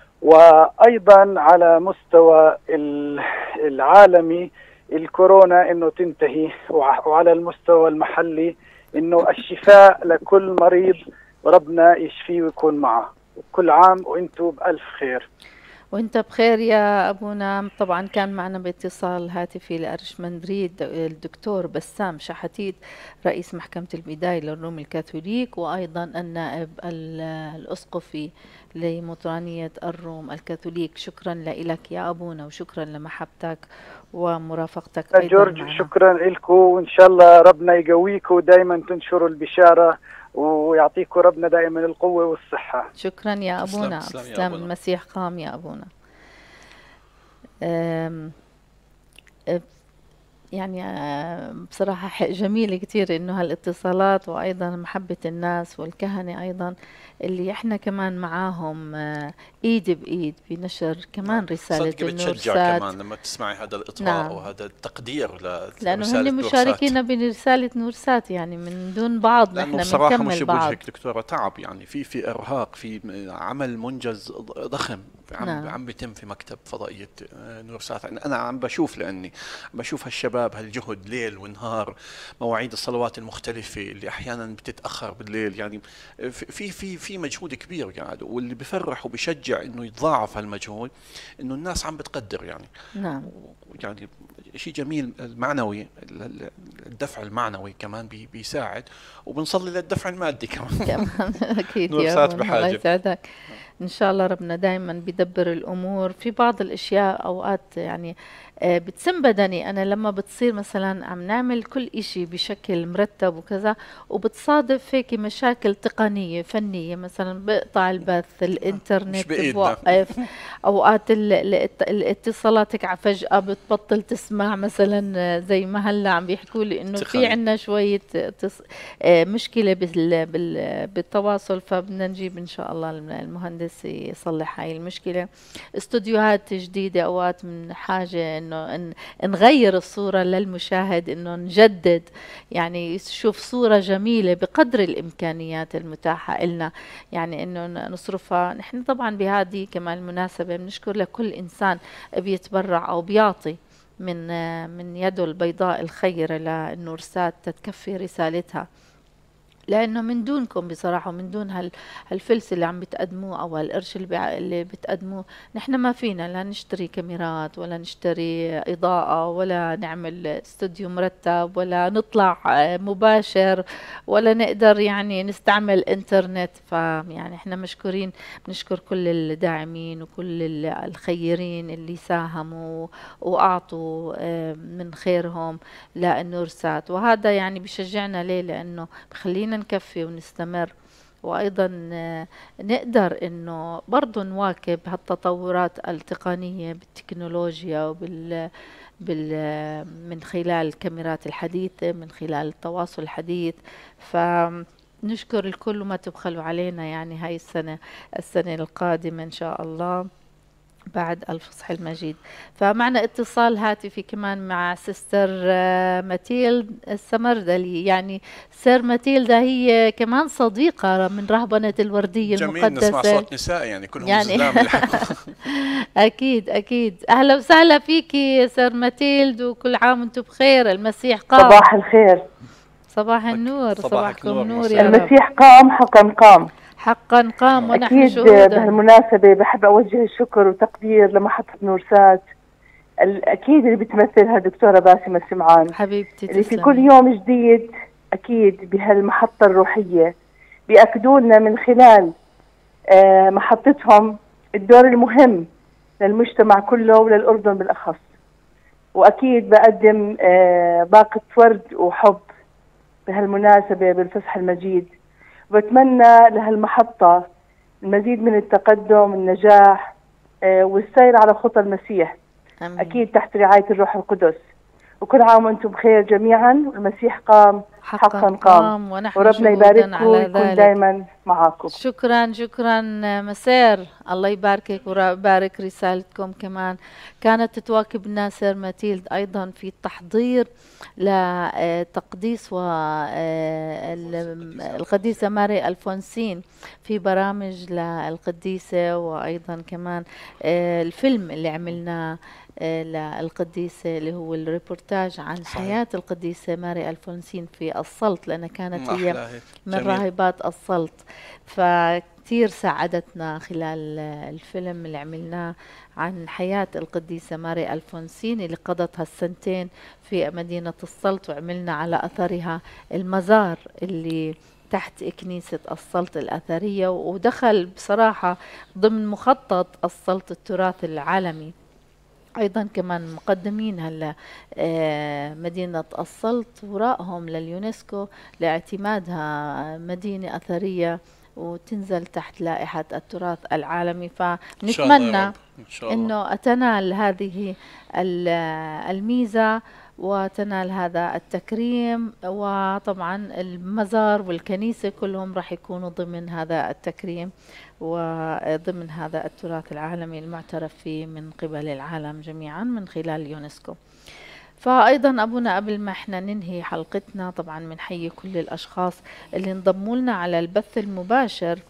وأيضا على مستوى العالمي الكورونا إنه تنتهي، وعلى المستوى المحلي إنه الشفاء لكل مريض وربنا يشفيه ويكون معه. كل عام وإنتم بألف خير. وانت بخير يا أبونا. طبعا كان معنا باتصال هاتفي لأرشمندريد الدكتور بسام شحاتيت رئيس محكمة البداية للروم الكاثوليك، وأيضا النائب الأسقفي لمطرانية الروم الكاثوليك. شكرا لك يا أبونا، وشكرا لمحبتك ومرافقتك أيضا جورج معنا. شكرا لكم، وإن شاء الله ربنا يقويكم ودائما تنشروا البشارة، ويعطيكم ربنا دائما القوة والصحة. شكرا يا أبونا. تسلم، المسيح قام يا أبونا. أم يعني بصراحة جميل كتير إنه هالاتصالات، وأيضا محبة الناس والكهنة أيضا اللي إحنا كمان معاهم إيد بإيد بنشر كمان رسالة النورسات. كمان لما تسمعي هذا الإطراء نعم. وهذا التقدير لأنه هن مشاركين برسالة نورسات، يعني من دون بعض نحن بنكمل مش بعض. بوجهك دكتورة تعب، يعني في في إرهاق، في عمل منجز ضخم عم نعم. عم بيتم في مكتب فضائية نورسات. أنا عم بشوف، لأني بشوف هالشباب هالجهد ليل ونهار، مواعيد الصلوات المختلفة اللي أحيانا بتتأخر بالليل، يعني في في في مجهود كبير قاعد. واللي بفرح وبشجع إنه يتضاعف هالمجهود إنه الناس عم بتقدر يعني. نعم. يعني شيء جميل المعنوي، الدفع المعنوي كمان بي بيساعد، وبنصلي للدفع المادي كمان. كمان أكيد يا نورسات أبونا، الله بحاجة. يسعدك. إن شاء الله ربنا دائما بيدبر الأمور. في بعض الأشياء أوقات يعني آه، بتسم بدني أنا لما بتصير مثلا عم نعمل كل إشي بشكل مرتب وكذا، وبتصادف هيك مشاكل تقنية فنية، مثلا بقطع البث، مش الإنترنت بإيدنا. بوقف، أوقات ال- الات- الاتصالاتك ع- فجأة بتبطل تسمع، مثلا آه، زي ما هلا عم بيحكوا لي إنه في تقني. عنا شوية تص... آه، مشكلة بال... بال... بالتواصل، فبدنا نجيب إن شاء الله الم- المهندس يصلح هاي المشكلة. استوديوهات جديدة، أوقات من حاجة إنه إن... نغير الصورة للمشاهد، إنه نجدد، يعني يشوف صورة جميلة بقدر الإمكانيات المتاحة إلنا، يعني إنه ن- نصرفها. نحن طبعا بهذه كمان المناسبة بنشكر لكل إنسان بيتبرع أو بيعطي من آه، من يده البيضاء الخيرة للنورسات تتكفي رسالتها، لانه من دونكم بصراحه، ومن دون هال هالفلس اللي عم بتقدموه او هالقرش اللي, بيع... اللي بتقدموه، نحن ما فينا لا نشتري كاميرات ولا نشتري اضاءه ولا نعمل استوديو مرتب ولا نطلع آه، مباشر ولا نقدر يعني نستعمل انترنت. فيعني احنا مشكورين، بنشكر كل الداعمين وكل ال- الخيرين اللي ساهموا واعطوا آه، من خيرهم للنورسات. وهذا يعني بشجعنا ليه؟ لانه بخلينا نكفي ونستمر، وأيضا آه، نقدر إنه برضو نواكب هالتطورات التقنية بالتكنولوجيا وبال بال من خلال الكاميرات الحديثة، من خلال التواصل الحديث. فنشكر الكل وما تبخلوا علينا يعني هاي السنة، السنة القادمة إن شاء الله بعد الفصح المجيد. فمعنا اتصال هاتفي كمان مع سيستر آه، ماتيلد السمردلي. يعني سير ماتيلدا هي كمان صديقة من رهبنة الوردية جميل نسمع المقدسة. صوت نساء، يعني كلهم يعني زلام اللي حكوا. أكيد أكيد. أهلا وسهلا فيكي سير ماتيلد، وكل عام وانتم بخير. المسيح قام. صباح الخير. صباح النور. صباحك صباحكم نور نور مساء. يا رب. المسيح قام، حقا قام. حقا قام ونحن أكيد شهودا. بهالمناسبة بحب أوجه الشكر وتقدير لمحطة نورسات، ال- أكيد اللي بتمثلها دكتورة باسمة سمعان، حبيبتي اللي في تسلمي. كل يوم جديد أكيد بهالمحطة الروحية بيأكدوا لنا من خلال آه، محطتهم الدور المهم للمجتمع كله وللأردن بالأخص. وأكيد بقدم آه، باقة ورد وحب بهالمناسبة بالفصح المجيد، وبتمنى لهالمحطة المزيد من التقدم والنجاح آه، والسير على خطى المسيح، أمين. أكيد تحت رعاية الروح القدس. وكل عام وأنتم بخير جميعا، والمسيح قام حقا حقا قام، قام ونحن وربنا شهودا يبارككم على ويكون ذلك. دائما معاكم. شكرا شكرا مسير، الله يباركك ويبارك رسالتكم. كمان كانت تواكبنا سير ماتيلد أيضا في التحضير لتقديس القديسة ماري ألفونسين في برامج للقديسة، وأيضا كمان آه، الفيلم اللي عملناه آه، للقديسة اللي هو الريبورتاج عن صحيح. حياة القديسة ماري ألفونسين في السلط، لأنها كانت هي أحلى هيك. من جميل. راهبات السلط. فكتير ساعدتنا خلال الفيلم اللي عملناه عن حياة القديسة ماري ألفونسين اللي قضت هالسنتين في مدينة السلط، وعملنا على أثرها المزار اللي تحت كنيسة السلط الأثرية، ودخل بصراحة ضمن مخطط السلط التراث العالمي. أيضا كمان مقدمين هلا آه، مدينة السلط وراءهم لليونسكو لاعتمادها مدينة أثرية وتنزل تحت لائحة التراث العالمي. إن شاء الله يا فنتمنى رب. إن شاء الله. أنه تنال هذه ال- الميزة وتنال هذا التكريم، وطبعا المزار والكنيسة كلهم راح يكونوا ضمن هذا التكريم وضمن هذا التراث العالمي المعترف فيه من قبل العالم جميعا من خلال اليونسكو. فأيضا أبونا قبل ما احنا ننهي حلقتنا طبعا بنحيي كل الأشخاص اللي انضموا لنا على البث المباشر،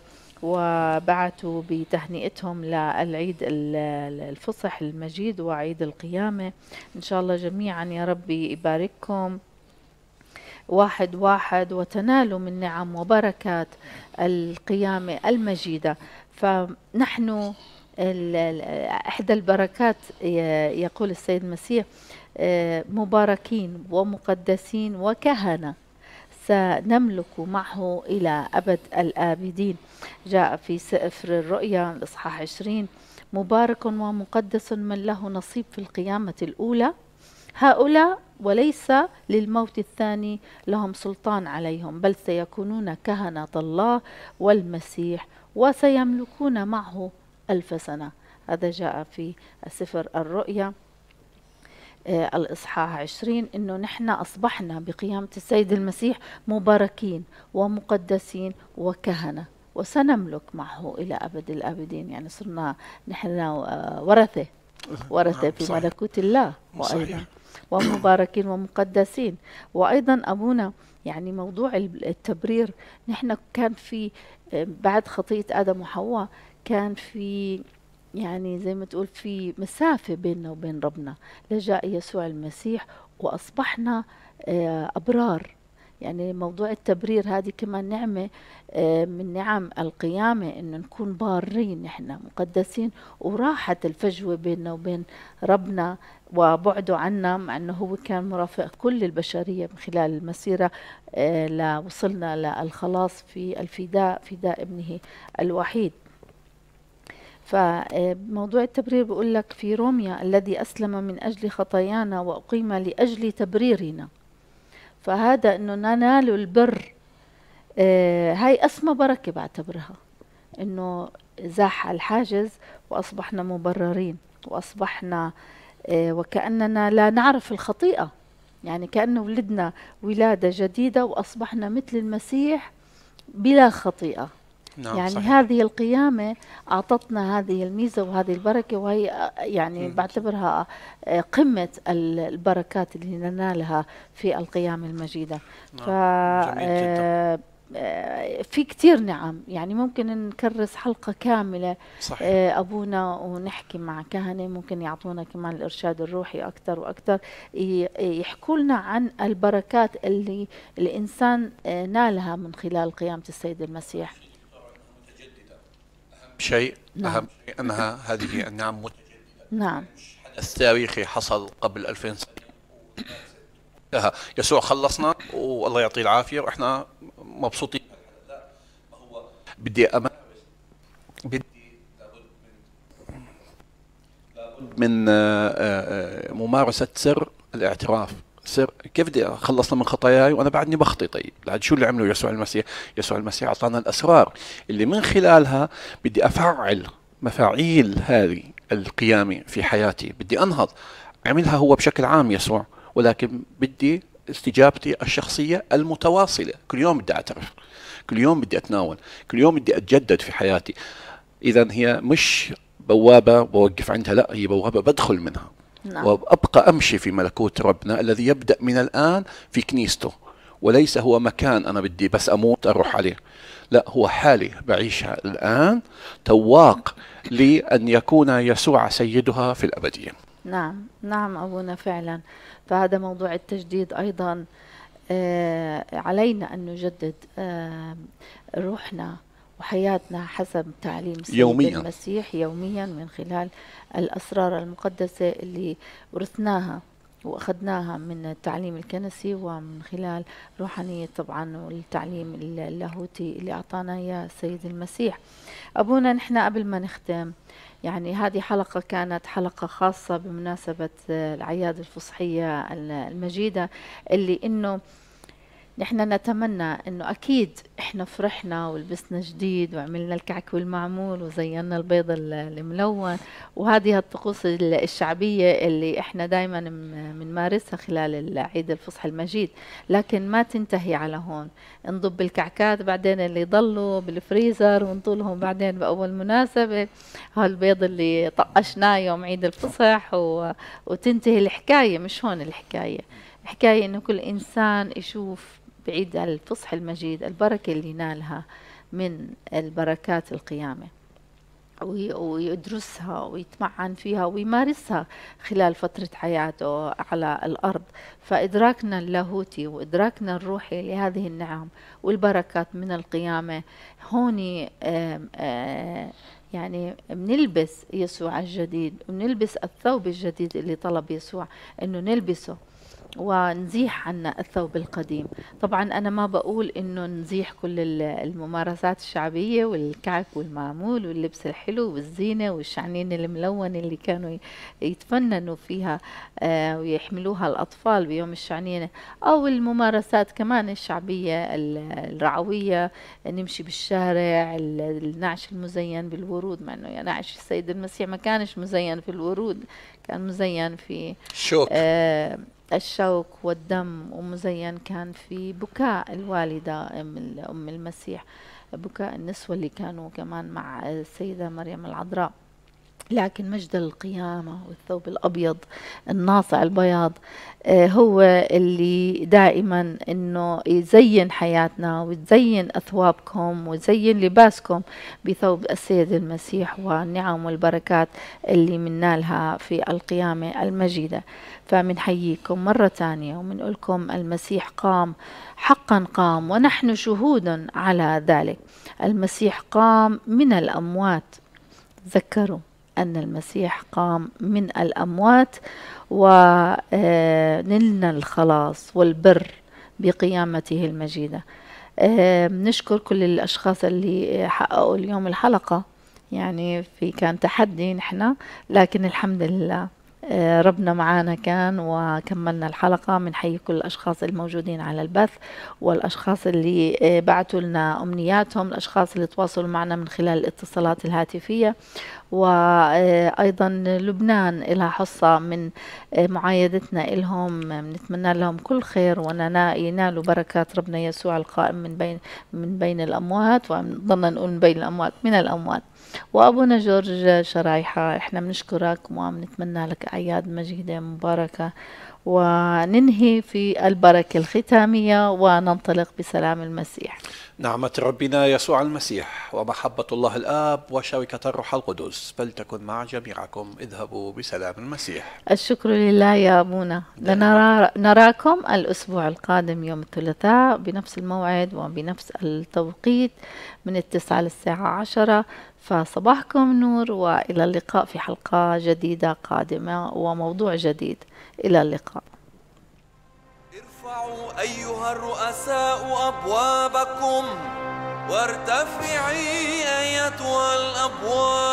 وبعثوا بتهنئتهم للعيد الفصح المجيد وعيد القيامة. إن شاء الله جميعا يا ربي يبارككم واحد واحد وتنالوا من نعم وبركات القيامة المجيدة. فنحن إحدى البركات يقول السيد المسيح مباركين ومقدسين وكهنة سنملك معه إلى أبد الآبدين. جاء في سفر الرؤيا الإصحاح عشرين مبارك ومقدس من له نصيب في القيامة الأولى، هؤلاء وليس للموت الثاني لهم سلطان عليهم، بل سيكونون كهنة الله والمسيح وسيملكون معه ألف سنة. هذا جاء في سفر الرؤيا آه الإصحاح عشرين، إنه نحن أصبحنا بقيامة السيد المسيح مباركين ومقدسين وكهنة وسنملك معه إلى أبد الآبدين. يعني صرنا نحن آه ورثة ورثة في ملكوت الله، وأيضا ومباركين ومقدسين. وأيضا أبونا يعني موضوع التبرير، نحن كان في بعد خطية آدم وحواء كان في يعني زي ما تقول في مسافة بيننا وبين ربنا، لجاء يسوع المسيح وأصبحنا أبرار. يعني موضوع التبرير هذه كمان نعمة من نعم القيامة، إنه نكون بارين نحن مقدسين، وراحت الفجوة بيننا وبين ربنا وبعده عنا، مع أنه هو كان مرافق كل البشرية من خلال المسيرة لوصلنا للخلاص في الفداء، فداء ابنه الوحيد. فموضوع التبرير بيقول لك في روميا الذي أسلم من أجل خطايانا وأقيم لأجل تبريرنا. فهذا انه ننال البر آه هاي اسمى بركة بعتبرها، انه زاح الحاجز واصبحنا مبررين، واصبحنا آه وكأننا لا نعرف الخطيئة، يعني كأنه ولدنا ولادة جديدة واصبحنا مثل المسيح بلا خطيئة. نعم يعني صحيح. هذه القيامة أعطتنا هذه الميزة وهذه البركة، وهي يعني م. بعتبرها قمة البركات اللي ننالها في القيامة المجيدة. نعم. ف آه في كتير نعم، يعني ممكن نكرس حلقة كاملة صحيح. آه أبونا ونحكي مع كهنة ممكن يعطونا كمان الإرشاد الروحي أكتر وأكتر، يحكوا لنا عن البركات اللي الإنسان آه نالها من خلال قيامة السيد المسيح. شيء نعم. أهم شيء أنها هذه النعم متجددة. نعم. حدث تاريخي حصل قبل ألفين سنة، يسوع خلصنا والله يعطيه العافية وإحنا مبسوطين. لا، هو بدي أمارس، بدي لابد من ممارسة سر الاعتراف. سر كيف بدي خلصنا من خطاياي وانا بعدني بخطي؟ طيب بعد شو اللي عمله يسوع المسيح؟ يسوع المسيح اعطانا الاسرار اللي من خلالها بدي افعل مفاعيل هذه القيامة في حياتي، بدي انهض. عملها هو بشكل عام يسوع، ولكن بدي استجابتي الشخصية المتواصلة. كل يوم بدي اعترف، كل يوم بدي اتناول، كل يوم بدي اتجدد في حياتي. اذا هي مش بوابة بوقف عندها، لا، هي بوابة بدخل منها. نعم. وأبقى أمشي في ملكوت ربنا الذي يبدأ من الآن في كنيسته، وليس هو مكان أنا بدي بس أموت أروح عليه، لا، هو حالي بعيشها الآن تواق لأن يكون يسوع سيدها في الأبدية. نعم نعم أبونا فعلا. فهذا موضوع التجديد أيضا آه علينا أن نجدد آه روحنا وحياتنا حسب تعليم السيد يوميا. المسيح يوميا من خلال الأسرار المقدسة اللي ورثناها وأخذناها من التعليم الكنسي ومن خلال روحانية طبعا والتعليم اللاهوتي اللي أعطانا إياه السيد المسيح. أبونا نحن قبل ما نختم، يعني هذه حلقة كانت حلقة خاصة بمناسبة الأعياد الفصحية المجيدة، اللي إنه نحن نتمنى انه اكيد احنا فرحنا ولبسنا جديد وعملنا الكعك والمعمول وزينا البيض الملون، وهذه الطقوس الشعبية اللي احنا دائما بنمارسها خلال العيد الفصح المجيد. لكن ما تنتهي على هون، نضب الكعكات بعدين اللي يضلوا بالفريزر ونطولهم بعدين بأول مناسبة، هالبيض اللي طقشناه يوم عيد الفصح و... وتنتهي الحكاية. مش هون الحكاية، الحكاية انه كل انسان يشوف بعيد الفصح المجيد البركة اللي نالها من البركات القيامة، ويدرسها ويتمعن فيها ويمارسها خلال فترة حياته على الأرض. فإدراكنا اللاهوتي وإدراكنا الروحي لهذه النعم والبركات من القيامة هون يعني بنلبس يسوع الجديد، ونلبس الثوب الجديد اللي طلب يسوع إنه نلبسه، ونزيح عنا الثوب القديم. طبعا أنا ما بقول إنه نزيح كل الممارسات الشعبية والكعك والمعمول واللبس الحلو والزينة والشعنين الملونة اللي كانوا يتفننوا فيها آه ويحملوها الأطفال بيوم الشعنينة، أو الممارسات كمان الشعبية الرعوية، نمشي بالشارع، النعش المزين بالورود، مع إنه نعش السيد المسيح ما كانش مزين في الورود، كان مزين في شوك آه الشوك والدم، ومزين كان في بكاء الوالدة أم, أم المسيح، بكاء النسوة اللي كانوا كمان مع السيدة مريم العذراء. لكن مجد القيامة والثوب الأبيض الناصع البياض آه هو اللي دائما إنه يزين حياتنا ويزين أثوابكم ويزين لباسكم بثوب السيد المسيح والنعم والبركات اللي منالها في القيامة المجيدة. فمنحييكم مرة تانية ومنقولكم المسيح قام، حقا قام، ونحن شهود على ذلك. المسيح قام من الأموات، تذكروا أن المسيح قام من الأموات، ونلنا الخلاص والبر بقيامته المجيدة. نشكر كل الأشخاص اللي حققوا اليوم الحلقة، يعني في كان تحدي نحن، لكن الحمد لله ربنا معانا كان وكملنا الحلقة. من حي كل الأشخاص الموجودين على البث، والأشخاص اللي بعتوا لنا أمنياتهم، الأشخاص اللي تواصلوا معنا من خلال الاتصالات الهاتفية، وأيضا لبنان إلها حصة من معايدتنا إلهم، نتمنى لهم كل خير وينالوا بركات ربنا يسوع القائم من بين من بين الأموات، وضلنا نقول من بين الأموات من الأموات. وأبونا جورج شرايحة، إحنا بنشكرك وبنتمنى لك أعياد مجيدة مباركة، وننهي في البركة الختامية وننطلق بسلام المسيح. نعمة ربنا يسوع المسيح ومحبة الله الآب وشركة الروح القدس فلتكن مع جميعكم. اذهبوا بسلام المسيح. الشكر لله يا أبونا. لنرى نراكم الأسبوع القادم يوم الثلاثاء بنفس الموعد وبنفس التوقيت من التسعة للساعة عشرة. فصباحكم نور، وإلى اللقاء في حلقة جديدة قادمة وموضوع جديد. إلى اللقاء. ارفعوا أيها الرؤساء أبوابكم، وارتفعي أيتها الأبواب.